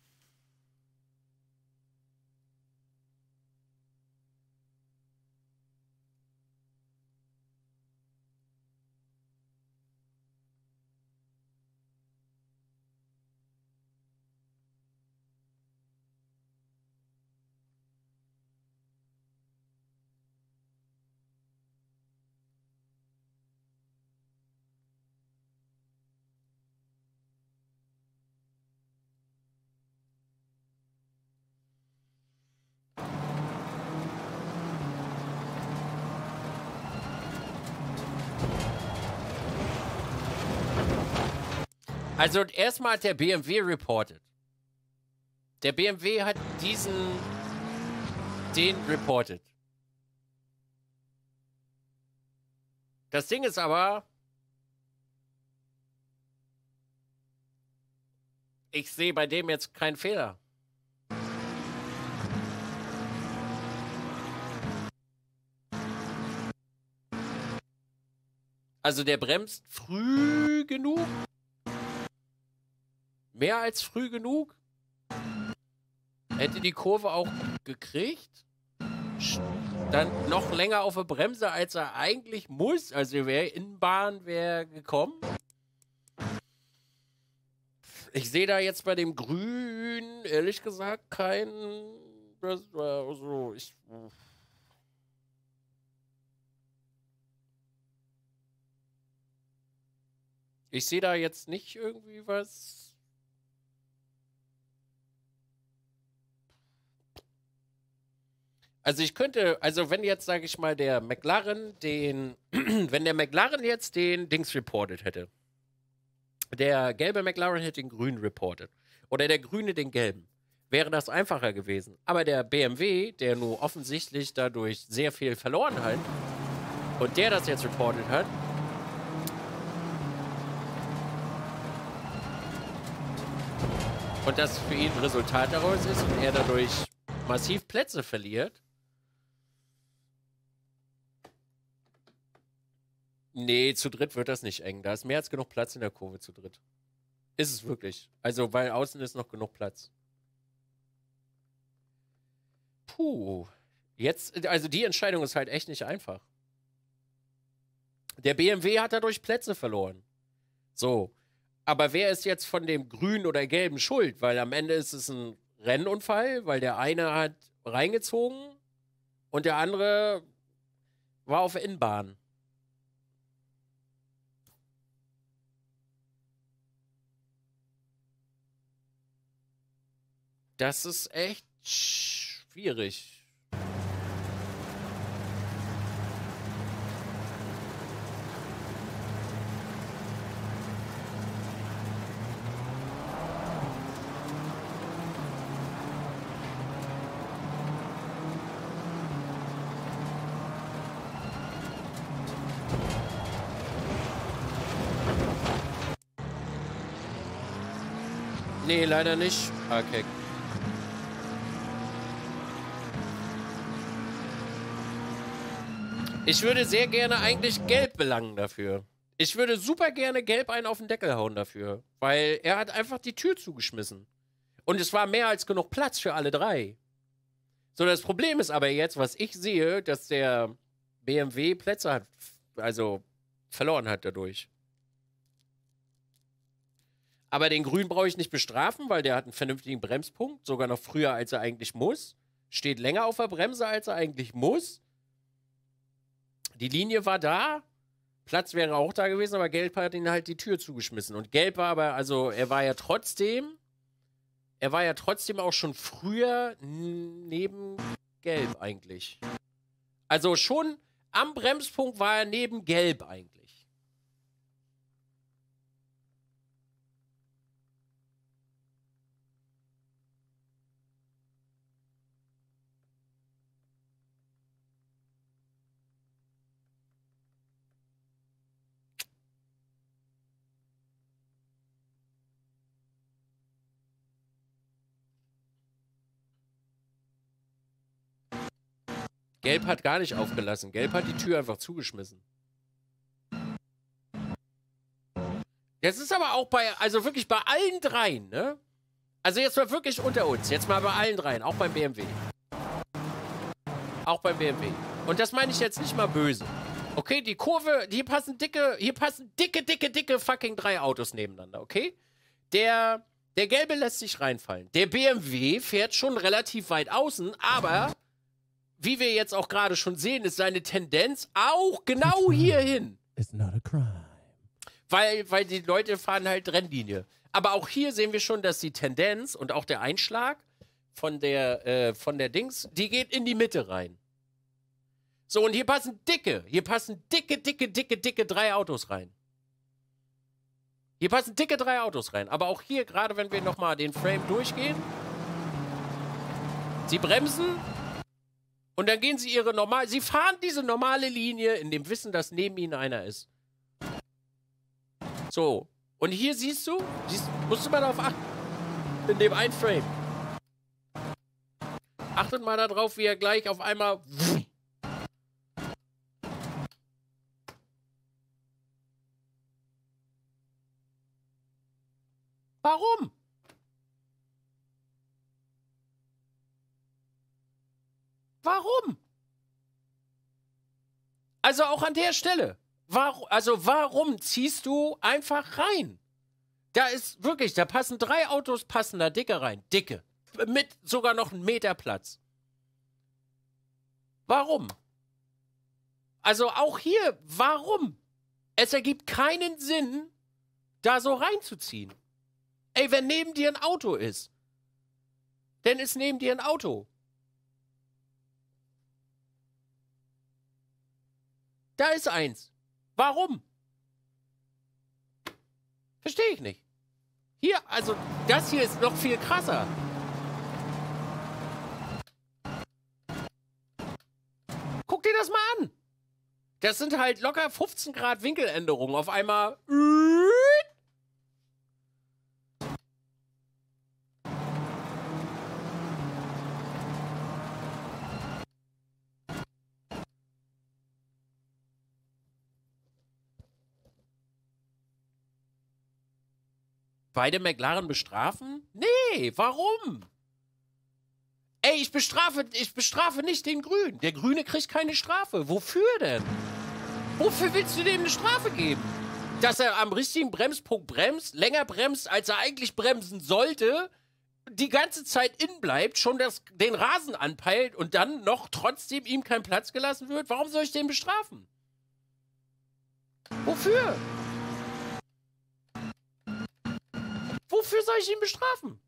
Also erstmal hat der B M W reported. Der B M W hat diesen, den reported. Das Ding ist aber, ich sehe bei dem jetzt keinen Fehler. Also der bremst früh genug. Mehr als früh genug. Hätte die Kurve auch gekriegt. Dann noch länger auf der Bremse, als er eigentlich muss. Also wäre Innenbahn wäre gekommen. Ich sehe da jetzt bei dem Grün, ehrlich gesagt, keinen. Das war so. Ich. Ich sehe da jetzt nicht irgendwie was. Also ich könnte, also wenn jetzt, sage ich mal, der McLaren den, wenn der McLaren jetzt den Dings reported hätte, der gelbe McLaren hätte den grünen reported oder der grüne den gelben, wäre das einfacher gewesen. Aber der B M W, der nur offensichtlich dadurch sehr viel verloren hat und der das jetzt reported hat, und das für ihn ein Resultat daraus ist und er dadurch massiv Plätze verliert. Nee, zu dritt wird das nicht eng. Da ist mehr als genug Platz in der Kurve zu dritt. Ist es wirklich. Also, weil außen ist noch genug Platz. Puh. Jetzt, also die Entscheidung ist halt echt nicht einfach. Der B M W hat dadurch Plätze verloren. So. Aber wer ist jetzt von dem grünen oder gelben schuld? Weil am Ende ist es ein Rennunfall, weil der eine hat reingezogen und der andere war auf der Innenbahn. Das ist echt schwierig. Nee, leider nicht. Okay. Ich würde sehr gerne eigentlich Gelb belangen dafür. Ich würde super gerne Gelb einen auf den Deckel hauen dafür. Weil er hat einfach die Tür zugeschmissen. Und es war mehr als genug Platz für alle drei. So, das Problem ist aber jetzt, was ich sehe, dass der B M W Plätze hat, also verloren hat dadurch. Aber den Grün brauche ich nicht bestrafen, weil der hat einen vernünftigen Bremspunkt, sogar noch früher, als er eigentlich muss. Steht länger auf der Bremse, als er eigentlich muss. Die Linie war da. Platz wäre auch da gewesen, aber Gelb hat ihn halt die Tür zugeschmissen. Und Gelb war aber, also er war ja trotzdem, er war ja trotzdem auch schon früher neben Gelb eigentlich. Also schon am Bremspunkt war er neben Gelb eigentlich. Gelb hat gar nicht aufgelassen. Gelb hat die Tür einfach zugeschmissen. Das ist aber auch bei, also wirklich bei allen dreien, ne? Also jetzt mal wirklich unter uns. Jetzt mal bei allen dreien. Auch beim B M W. Auch beim B M W. Und das meine ich jetzt nicht mal böse. Okay, die Kurve, hier passen dicke, hier passen dicke, dicke, dicke fucking drei Autos nebeneinander, okay? Der, der Gelbe lässt sich reinfallen. Der B M W fährt schon relativ weit außen, aber wie wir jetzt auch gerade schon sehen, ist seine Tendenz auch genau hierhin. It's not a crime. Weil, weil die Leute fahren halt Rennlinie. Aber auch hier sehen wir schon, dass die Tendenz und auch der Einschlag von der, äh, von der Dings, die geht in die Mitte rein. So, und hier passen dicke, hier passen dicke, dicke, dicke, dicke drei Autos rein. Hier passen dicke drei Autos rein. Aber auch hier, gerade wenn wir nochmal den Frame durchgehen. Sie bremsen. Und dann gehen sie ihre normal... Sie fahren diese normale Linie in dem Wissen, dass neben ihnen einer ist. So. Und hier siehst du, siehst, musst du mal darauf achten. In dem einen Frame. Achtet mal darauf, wie er gleich auf einmal... Warum? Warum? Also auch an der Stelle. Warum, also warum ziehst du einfach rein? Da ist wirklich, da passen drei Autos, passen da dicke rein. Dicke. Mit sogar noch einen Meter Platz. Warum? Also auch hier, warum? Es ergibt keinen Sinn, da so reinzuziehen. Ey, wenn neben dir ein Auto ist, dann ist neben dir ein Auto. Da ist eins. Warum? Verstehe ich nicht. Hier, also, das hier ist noch viel krasser. Guck dir das mal an. Das sind halt locker fünfzehn Grad Winkeländerungen. Auf einmal... Beide McLaren bestrafen? Nee, warum? Ey, ich bestrafe, ich bestrafe nicht den Grünen. Der Grüne kriegt keine Strafe. Wofür denn? Wofür willst du dem eine Strafe geben? Dass er am richtigen Bremspunkt bremst, länger bremst, als er eigentlich bremsen sollte, die ganze Zeit innen bleibt, schon das, den Rasen anpeilt und dann noch trotzdem ihm kein Platz gelassen wird? Warum soll ich den bestrafen? Wofür? Wofür soll ich ihn bestrafen?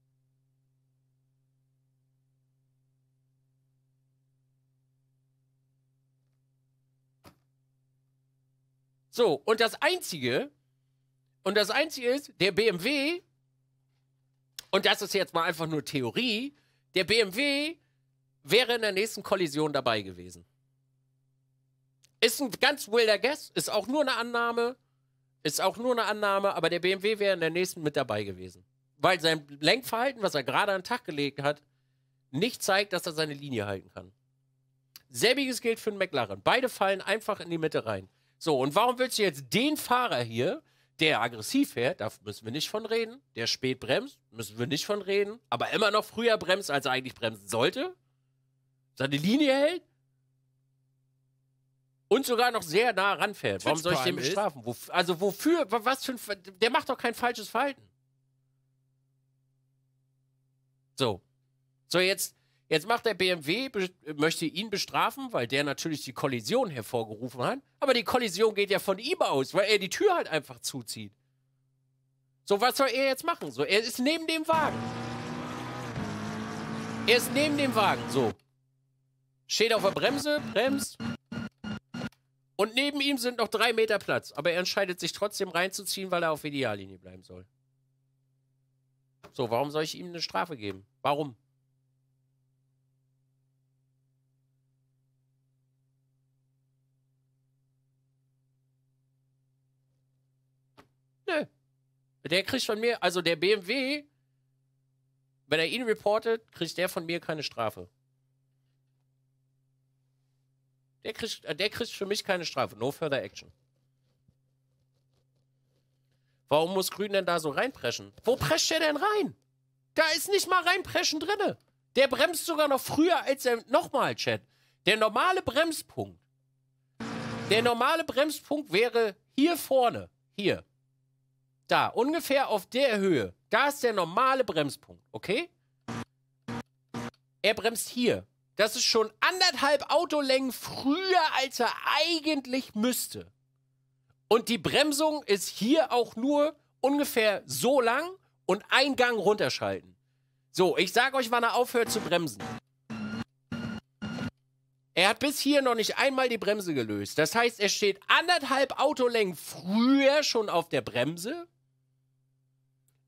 So, und das Einzige, und das Einzige ist, der B M W, und das ist jetzt mal einfach nur Theorie, der B M W wäre in der nächsten Kollision dabei gewesen. Ist ein ganz wilder Guess, ist auch nur eine Annahme, Ist auch nur eine Annahme, aber der B M W wäre in der nächsten mit dabei gewesen. Weil sein Lenkverhalten, was er gerade an den Tag gelegt hat, nicht zeigt, dass er seine Linie halten kann. Selbiges gilt für den McLaren. Beide fallen einfach in die Mitte rein. So, und warum willst du jetzt den Fahrer hier, der aggressiv fährt, da müssen wir nicht von reden, der spät bremst, müssen wir nicht von reden, aber immer noch früher bremst, als er eigentlich bremsen sollte, seine Linie hält, und sogar noch sehr nah ranfährt. Warum soll ich den bestrafen? Wof- also wofür? Was für ein... Der macht doch kein falsches Verhalten. So. So, jetzt, jetzt macht der B M W, be- möchte ihn bestrafen, weil der natürlich die Kollision hervorgerufen hat. Aber die Kollision geht ja von ihm aus, weil er die Tür halt einfach zuzieht. So, was soll er jetzt machen? So, er ist neben dem Wagen. Er ist neben dem Wagen, so. Steht auf der Bremse, bremst... Und neben ihm sind noch drei Meter Platz. Aber er entscheidet sich trotzdem reinzuziehen, weil er auf Ideallinie bleiben soll. So, warum soll ich ihm eine Strafe geben? Warum? Nö. Der kriegt von mir, also der B M W, wenn er ihn reportet, kriegt der von mir keine Strafe. Der kriegt, der kriegt für mich keine Strafe. No further action. Warum muss Grün denn da so reinpreschen? Wo prescht der denn rein? Da ist nicht mal reinpreschen drinne. Der bremst sogar noch früher als er... Nochmal, Chat. Der normale Bremspunkt. Der normale Bremspunkt wäre hier vorne. Hier. Da. Ungefähr auf der Höhe. Da ist der normale Bremspunkt. Okay? Er bremst hier. Das ist schon anderthalb Autolängen früher, als er eigentlich müsste. Und die Bremsung ist hier auch nur ungefähr so lang und ein Gang runterschalten. So, ich sag euch, wann er aufhört zu bremsen. Er hat bis hier noch nicht einmal die Bremse gelöst. Das heißt, er steht anderthalb Autolängen früher schon auf der Bremse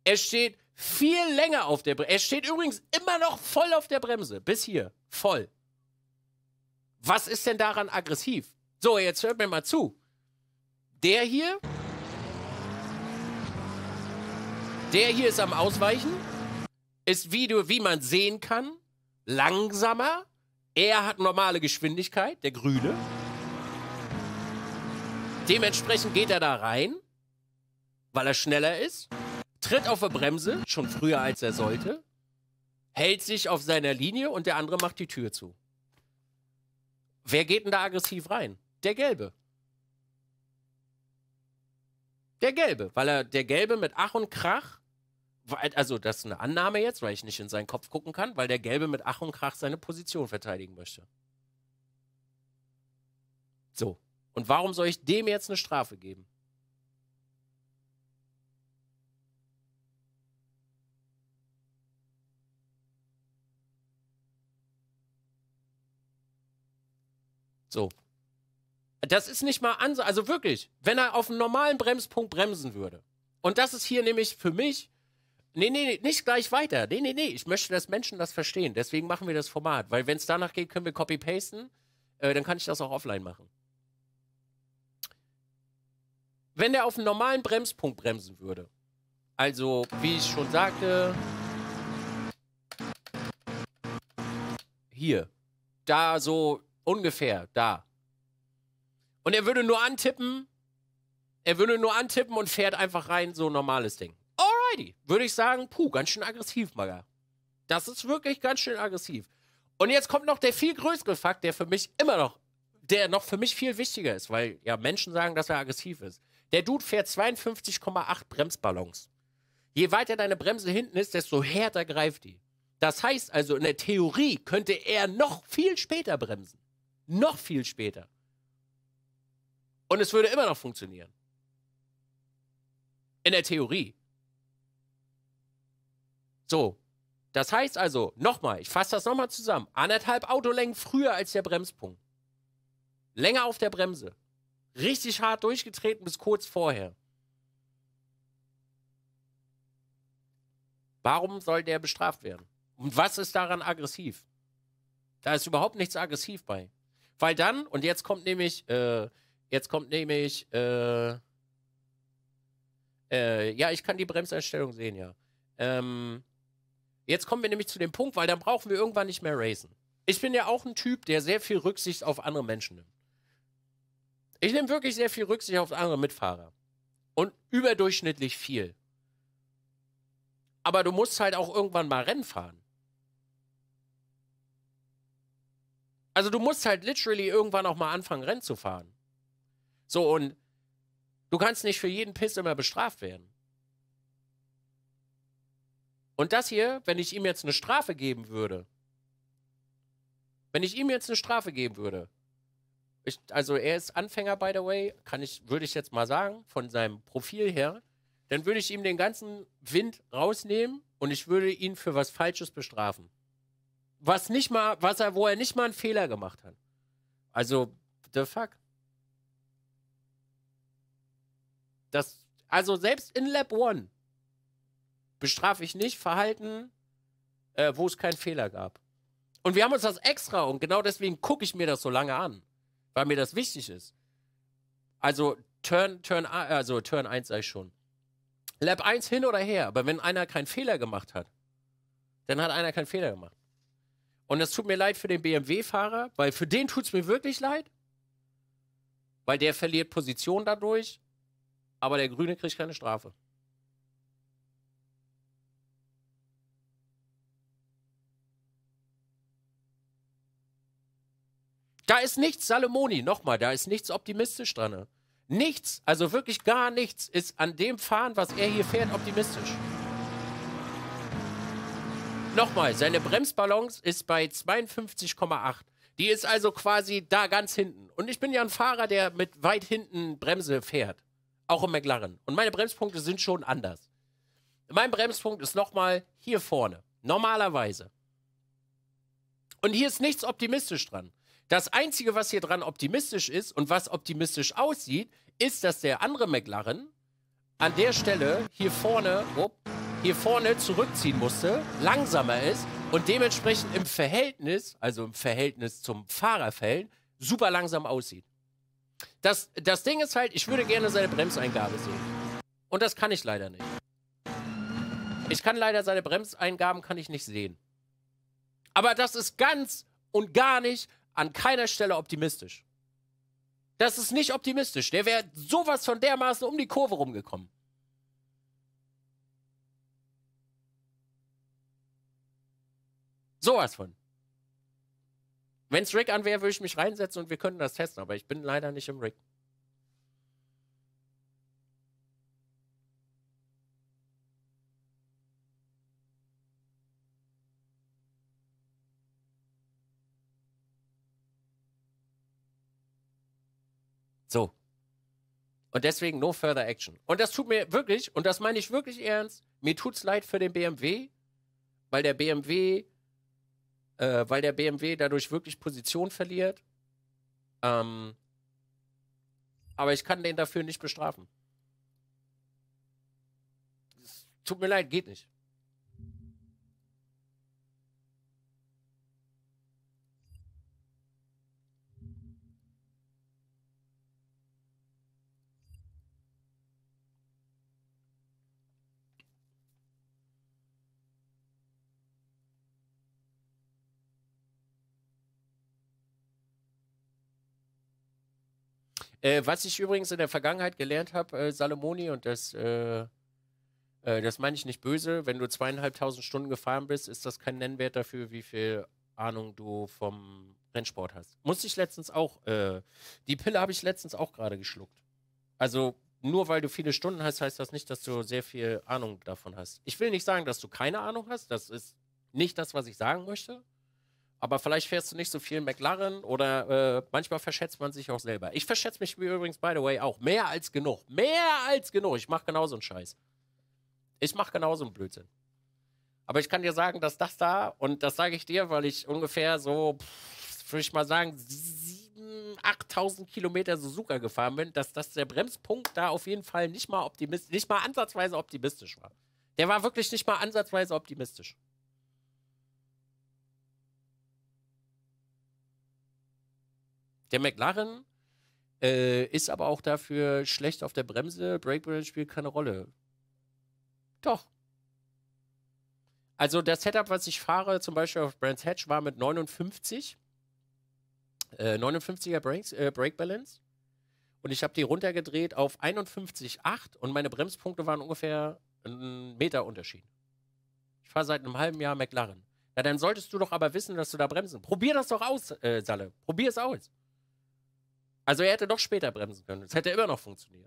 Er steht viel länger auf der Bremse. Er steht übrigens immer noch voll auf der Bremse. Bis hier. Voll. Was ist denn daran aggressiv? So, jetzt hört mir mal zu. Der hier. Der hier ist am Ausweichen. Ist, wie, du, wie man sehen kann, langsamer. Er hat normale Geschwindigkeit, der Grüne. Dementsprechend geht er da rein, weil er schneller ist. Tritt auf die Bremse, schon früher als er sollte. Hält sich auf seiner Linie und der andere macht die Tür zu. Wer geht denn da aggressiv rein? Der Gelbe. Der Gelbe, weil er der Gelbe mit Ach und Krach, also das ist eine Annahme jetzt, weil ich nicht in seinen Kopf gucken kann, weil der Gelbe mit Ach und Krach seine Position verteidigen möchte. So. Und warum soll ich dem jetzt eine Strafe geben? So. Das ist nicht mal an, also wirklich, wenn er auf einem normalen Bremspunkt bremsen würde. Und das ist hier nämlich für mich, nee, nee, nee, nicht gleich weiter. Nee, nee, nee, ich möchte, dass Menschen das verstehen. Deswegen machen wir das Format. Weil wenn es danach geht, können wir copy-pasten. Äh, dann kann ich das auch offline machen. Wenn der auf einem normalen Bremspunkt bremsen würde, also, wie ich schon sagte, hier, da so ungefähr, da. Und er würde nur antippen, er würde nur antippen und fährt einfach rein, so ein normales Ding. Alrighty, würde ich sagen, puh, ganz schön aggressiv, Maga. Das ist wirklich ganz schön aggressiv. Und jetzt kommt noch der viel größere Fakt, der für mich immer noch, der noch für mich viel wichtiger ist, weil ja Menschen sagen, dass er aggressiv ist. Der Dude fährt zweiundfünfzig Komma acht Bremsballons. Je weiter deine Bremse hinten ist, desto härter greift die. Das heißt also, in der Theorie könnte er noch viel später bremsen. Noch viel später. Und es würde immer noch funktionieren. In der Theorie. So. Das heißt also, nochmal, ich fasse das nochmal zusammen. Anderthalb Autolängen früher als der Bremspunkt. Länger auf der Bremse. Richtig hart durchgetreten bis kurz vorher. Warum soll der bestraft werden? Und was ist daran aggressiv? Da ist überhaupt nichts aggressiv bei. Weil dann, und jetzt kommt nämlich, äh, jetzt kommt nämlich, äh, äh, ja, ich kann die Bremseinstellung sehen, ja. Ähm, jetzt kommen wir nämlich zu dem Punkt, weil dann brauchen wir irgendwann nicht mehr racen. Ich bin ja auch ein Typ, der sehr viel Rücksicht auf andere Menschen nimmt. Ich nehme wirklich sehr viel Rücksicht auf andere Mitfahrer. Und überdurchschnittlich viel. Aber du musst halt auch irgendwann mal Rennen fahren. Also du musst halt literally irgendwann auch mal anfangen, Rennen zu fahren. So, und du kannst nicht für jeden Piss immer bestraft werden. Und das hier, wenn ich ihm jetzt eine Strafe geben würde, wenn ich ihm jetzt eine Strafe geben würde, ich, also er ist Anfänger, by the way, kann ich, würde ich jetzt mal sagen, von seinem Profil her, dann würde ich ihm den ganzen Wind rausnehmen und ich würde ihn für was Falsches bestrafen. Was nicht mal, was er, wo er nicht mal einen Fehler gemacht hat. Also, the fuck. Das, also selbst in Lab One bestrafe ich nicht Verhalten, äh, wo es keinen Fehler gab. Und wir haben uns das extra, und genau deswegen gucke ich mir das so lange an, weil mir das wichtig ist. Also Turn, Turn, also Turn eins sag ich schon. Lab eins hin oder her, aber wenn einer keinen Fehler gemacht hat, dann hat einer keinen Fehler gemacht. Und das tut mir leid für den B M W-Fahrer, weil für den tut es mir wirklich leid, weil der verliert Position dadurch, aber der Grüne kriegt keine Strafe. Da ist nichts Salomoni, nochmal, da ist nichts optimistisch dran. Nichts, also wirklich gar nichts ist an dem Fahren, was er hier fährt, optimistisch. Nochmal, seine Bremsbalance ist bei zweiundfünfzig Komma acht. Die ist also quasi da ganz hinten. Und ich bin ja ein Fahrer, der mit weit hinten Bremse fährt. Auch im McLaren. Und meine Bremspunkte sind schon anders. Mein Bremspunkt ist nochmal hier vorne. Normalerweise. Und hier ist nichts optimistisch dran. Das Einzige, was hier dran optimistisch ist und was optimistisch aussieht, ist, dass der andere McLaren an der Stelle hier vorne, oh, hier vorne zurückziehen musste, langsamer ist und dementsprechend im Verhältnis, also im Verhältnis zum Fahrerfeld, super langsam aussieht. Das, das Ding ist halt, ich würde gerne seine Bremseingabe sehen. Und das kann ich leider nicht. Ich kann leider seine Bremseingaben kann ich nicht sehen. Aber das ist ganz und gar nicht an keiner Stelle optimistisch. Das ist nicht optimistisch. Der wäre sowas von dermaßen um die Kurve rumgekommen. Sowas von. Wenn's Rig an wäre, würde ich mich reinsetzen und wir könnten das testen, aber ich bin leider nicht im Rig. So. Und deswegen no further action. Und das tut mir wirklich, und das meine ich wirklich ernst, mir tut's leid für den B M W, weil der B M W, äh, weil der B M W dadurch wirklich Position verliert. Ähm, aber ich kann den dafür nicht bestrafen. Es tut mir leid, geht nicht. Äh, was ich übrigens in der Vergangenheit gelernt habe, äh, Salomoni, und das, äh, äh, das meine ich nicht böse, wenn du zweieinhalbtausend Stunden gefahren bist, ist das kein Nennwert dafür, wie viel Ahnung du vom Rennsport hast. Musste ich letztens auch, äh, die Pille habe ich letztens auch gerade geschluckt. Also nur weil du viele Stunden hast, heißt das nicht, dass du sehr viel Ahnung davon hast. Ich will nicht sagen, dass du keine Ahnung hast, das ist nicht das, was ich sagen möchte. Aber vielleicht fährst du nicht so viel in McLaren oder äh, manchmal verschätzt man sich auch selber. Ich verschätze mich übrigens, by the way, auch. Mehr als genug. Mehr als genug. Ich mache genauso einen Scheiß. Ich mache genauso einen Blödsinn. Aber ich kann dir sagen, dass das da, und das sage ich dir, weil ich ungefähr so, würde ich mal sagen, siebentausend, achttausend Kilometer Suzuka gefahren bin, dass das der Bremspunkt da auf jeden Fall nicht mal optimistisch, nicht mal ansatzweise optimistisch war. Der war wirklich nicht mal ansatzweise optimistisch. Der McLaren äh, ist aber auch dafür schlecht auf der Bremse. Brakebalance spielt keine Rolle. Doch. Also das Setup, was ich fahre, zum Beispiel auf Brands Hatch, war mit neunundfünfzig. Äh, neunundfünfziger Brakes, äh, Brake Balance. Und ich habe die runtergedreht auf einundfünfzig Komma acht und meine Bremspunkte waren ungefähr ein Meter Unterschied. Ich fahre seit einem halben Jahr McLaren. Ja, dann solltest du doch aber wissen, dass du da bremsen. Probier das doch aus, äh, Salle. Probier es aus. Also er hätte doch später bremsen können. Es hätte immer noch funktioniert.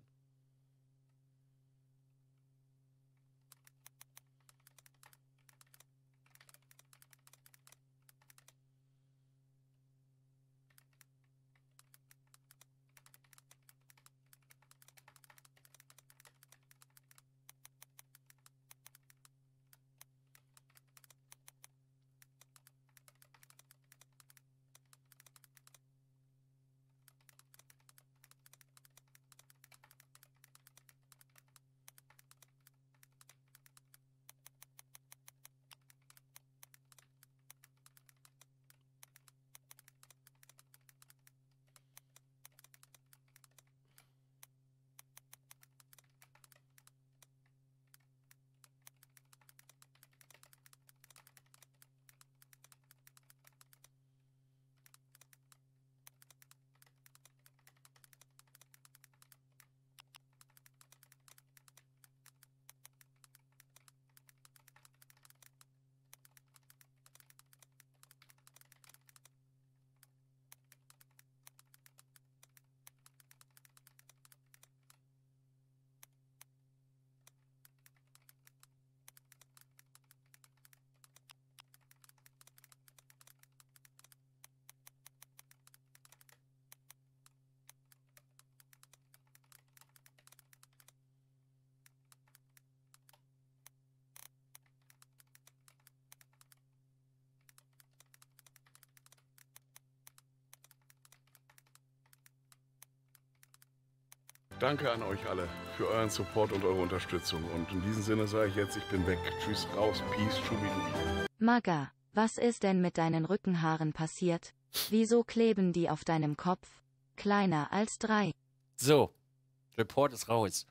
Danke an euch alle für euren Support und eure Unterstützung. Und in diesem Sinne sage ich jetzt, ich bin weg. Tschüss, raus, peace, schubidubi. Maga, was ist denn mit deinen Rückenhaaren passiert? Wieso kleben die auf deinem Kopf? Kleiner als drei. So, Report ist raus.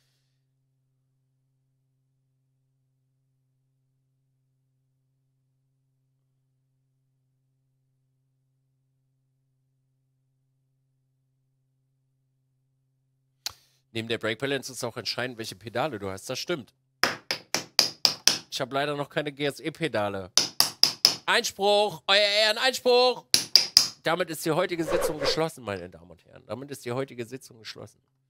Neben der Brake Balance ist auch entscheidend, welche Pedale du hast. Das stimmt. Ich habe leider noch keine G S E-Pedale. Einspruch! Euer Ehren, Einspruch! Damit ist die heutige Sitzung geschlossen, meine Damen und Herren. Damit ist die heutige Sitzung geschlossen.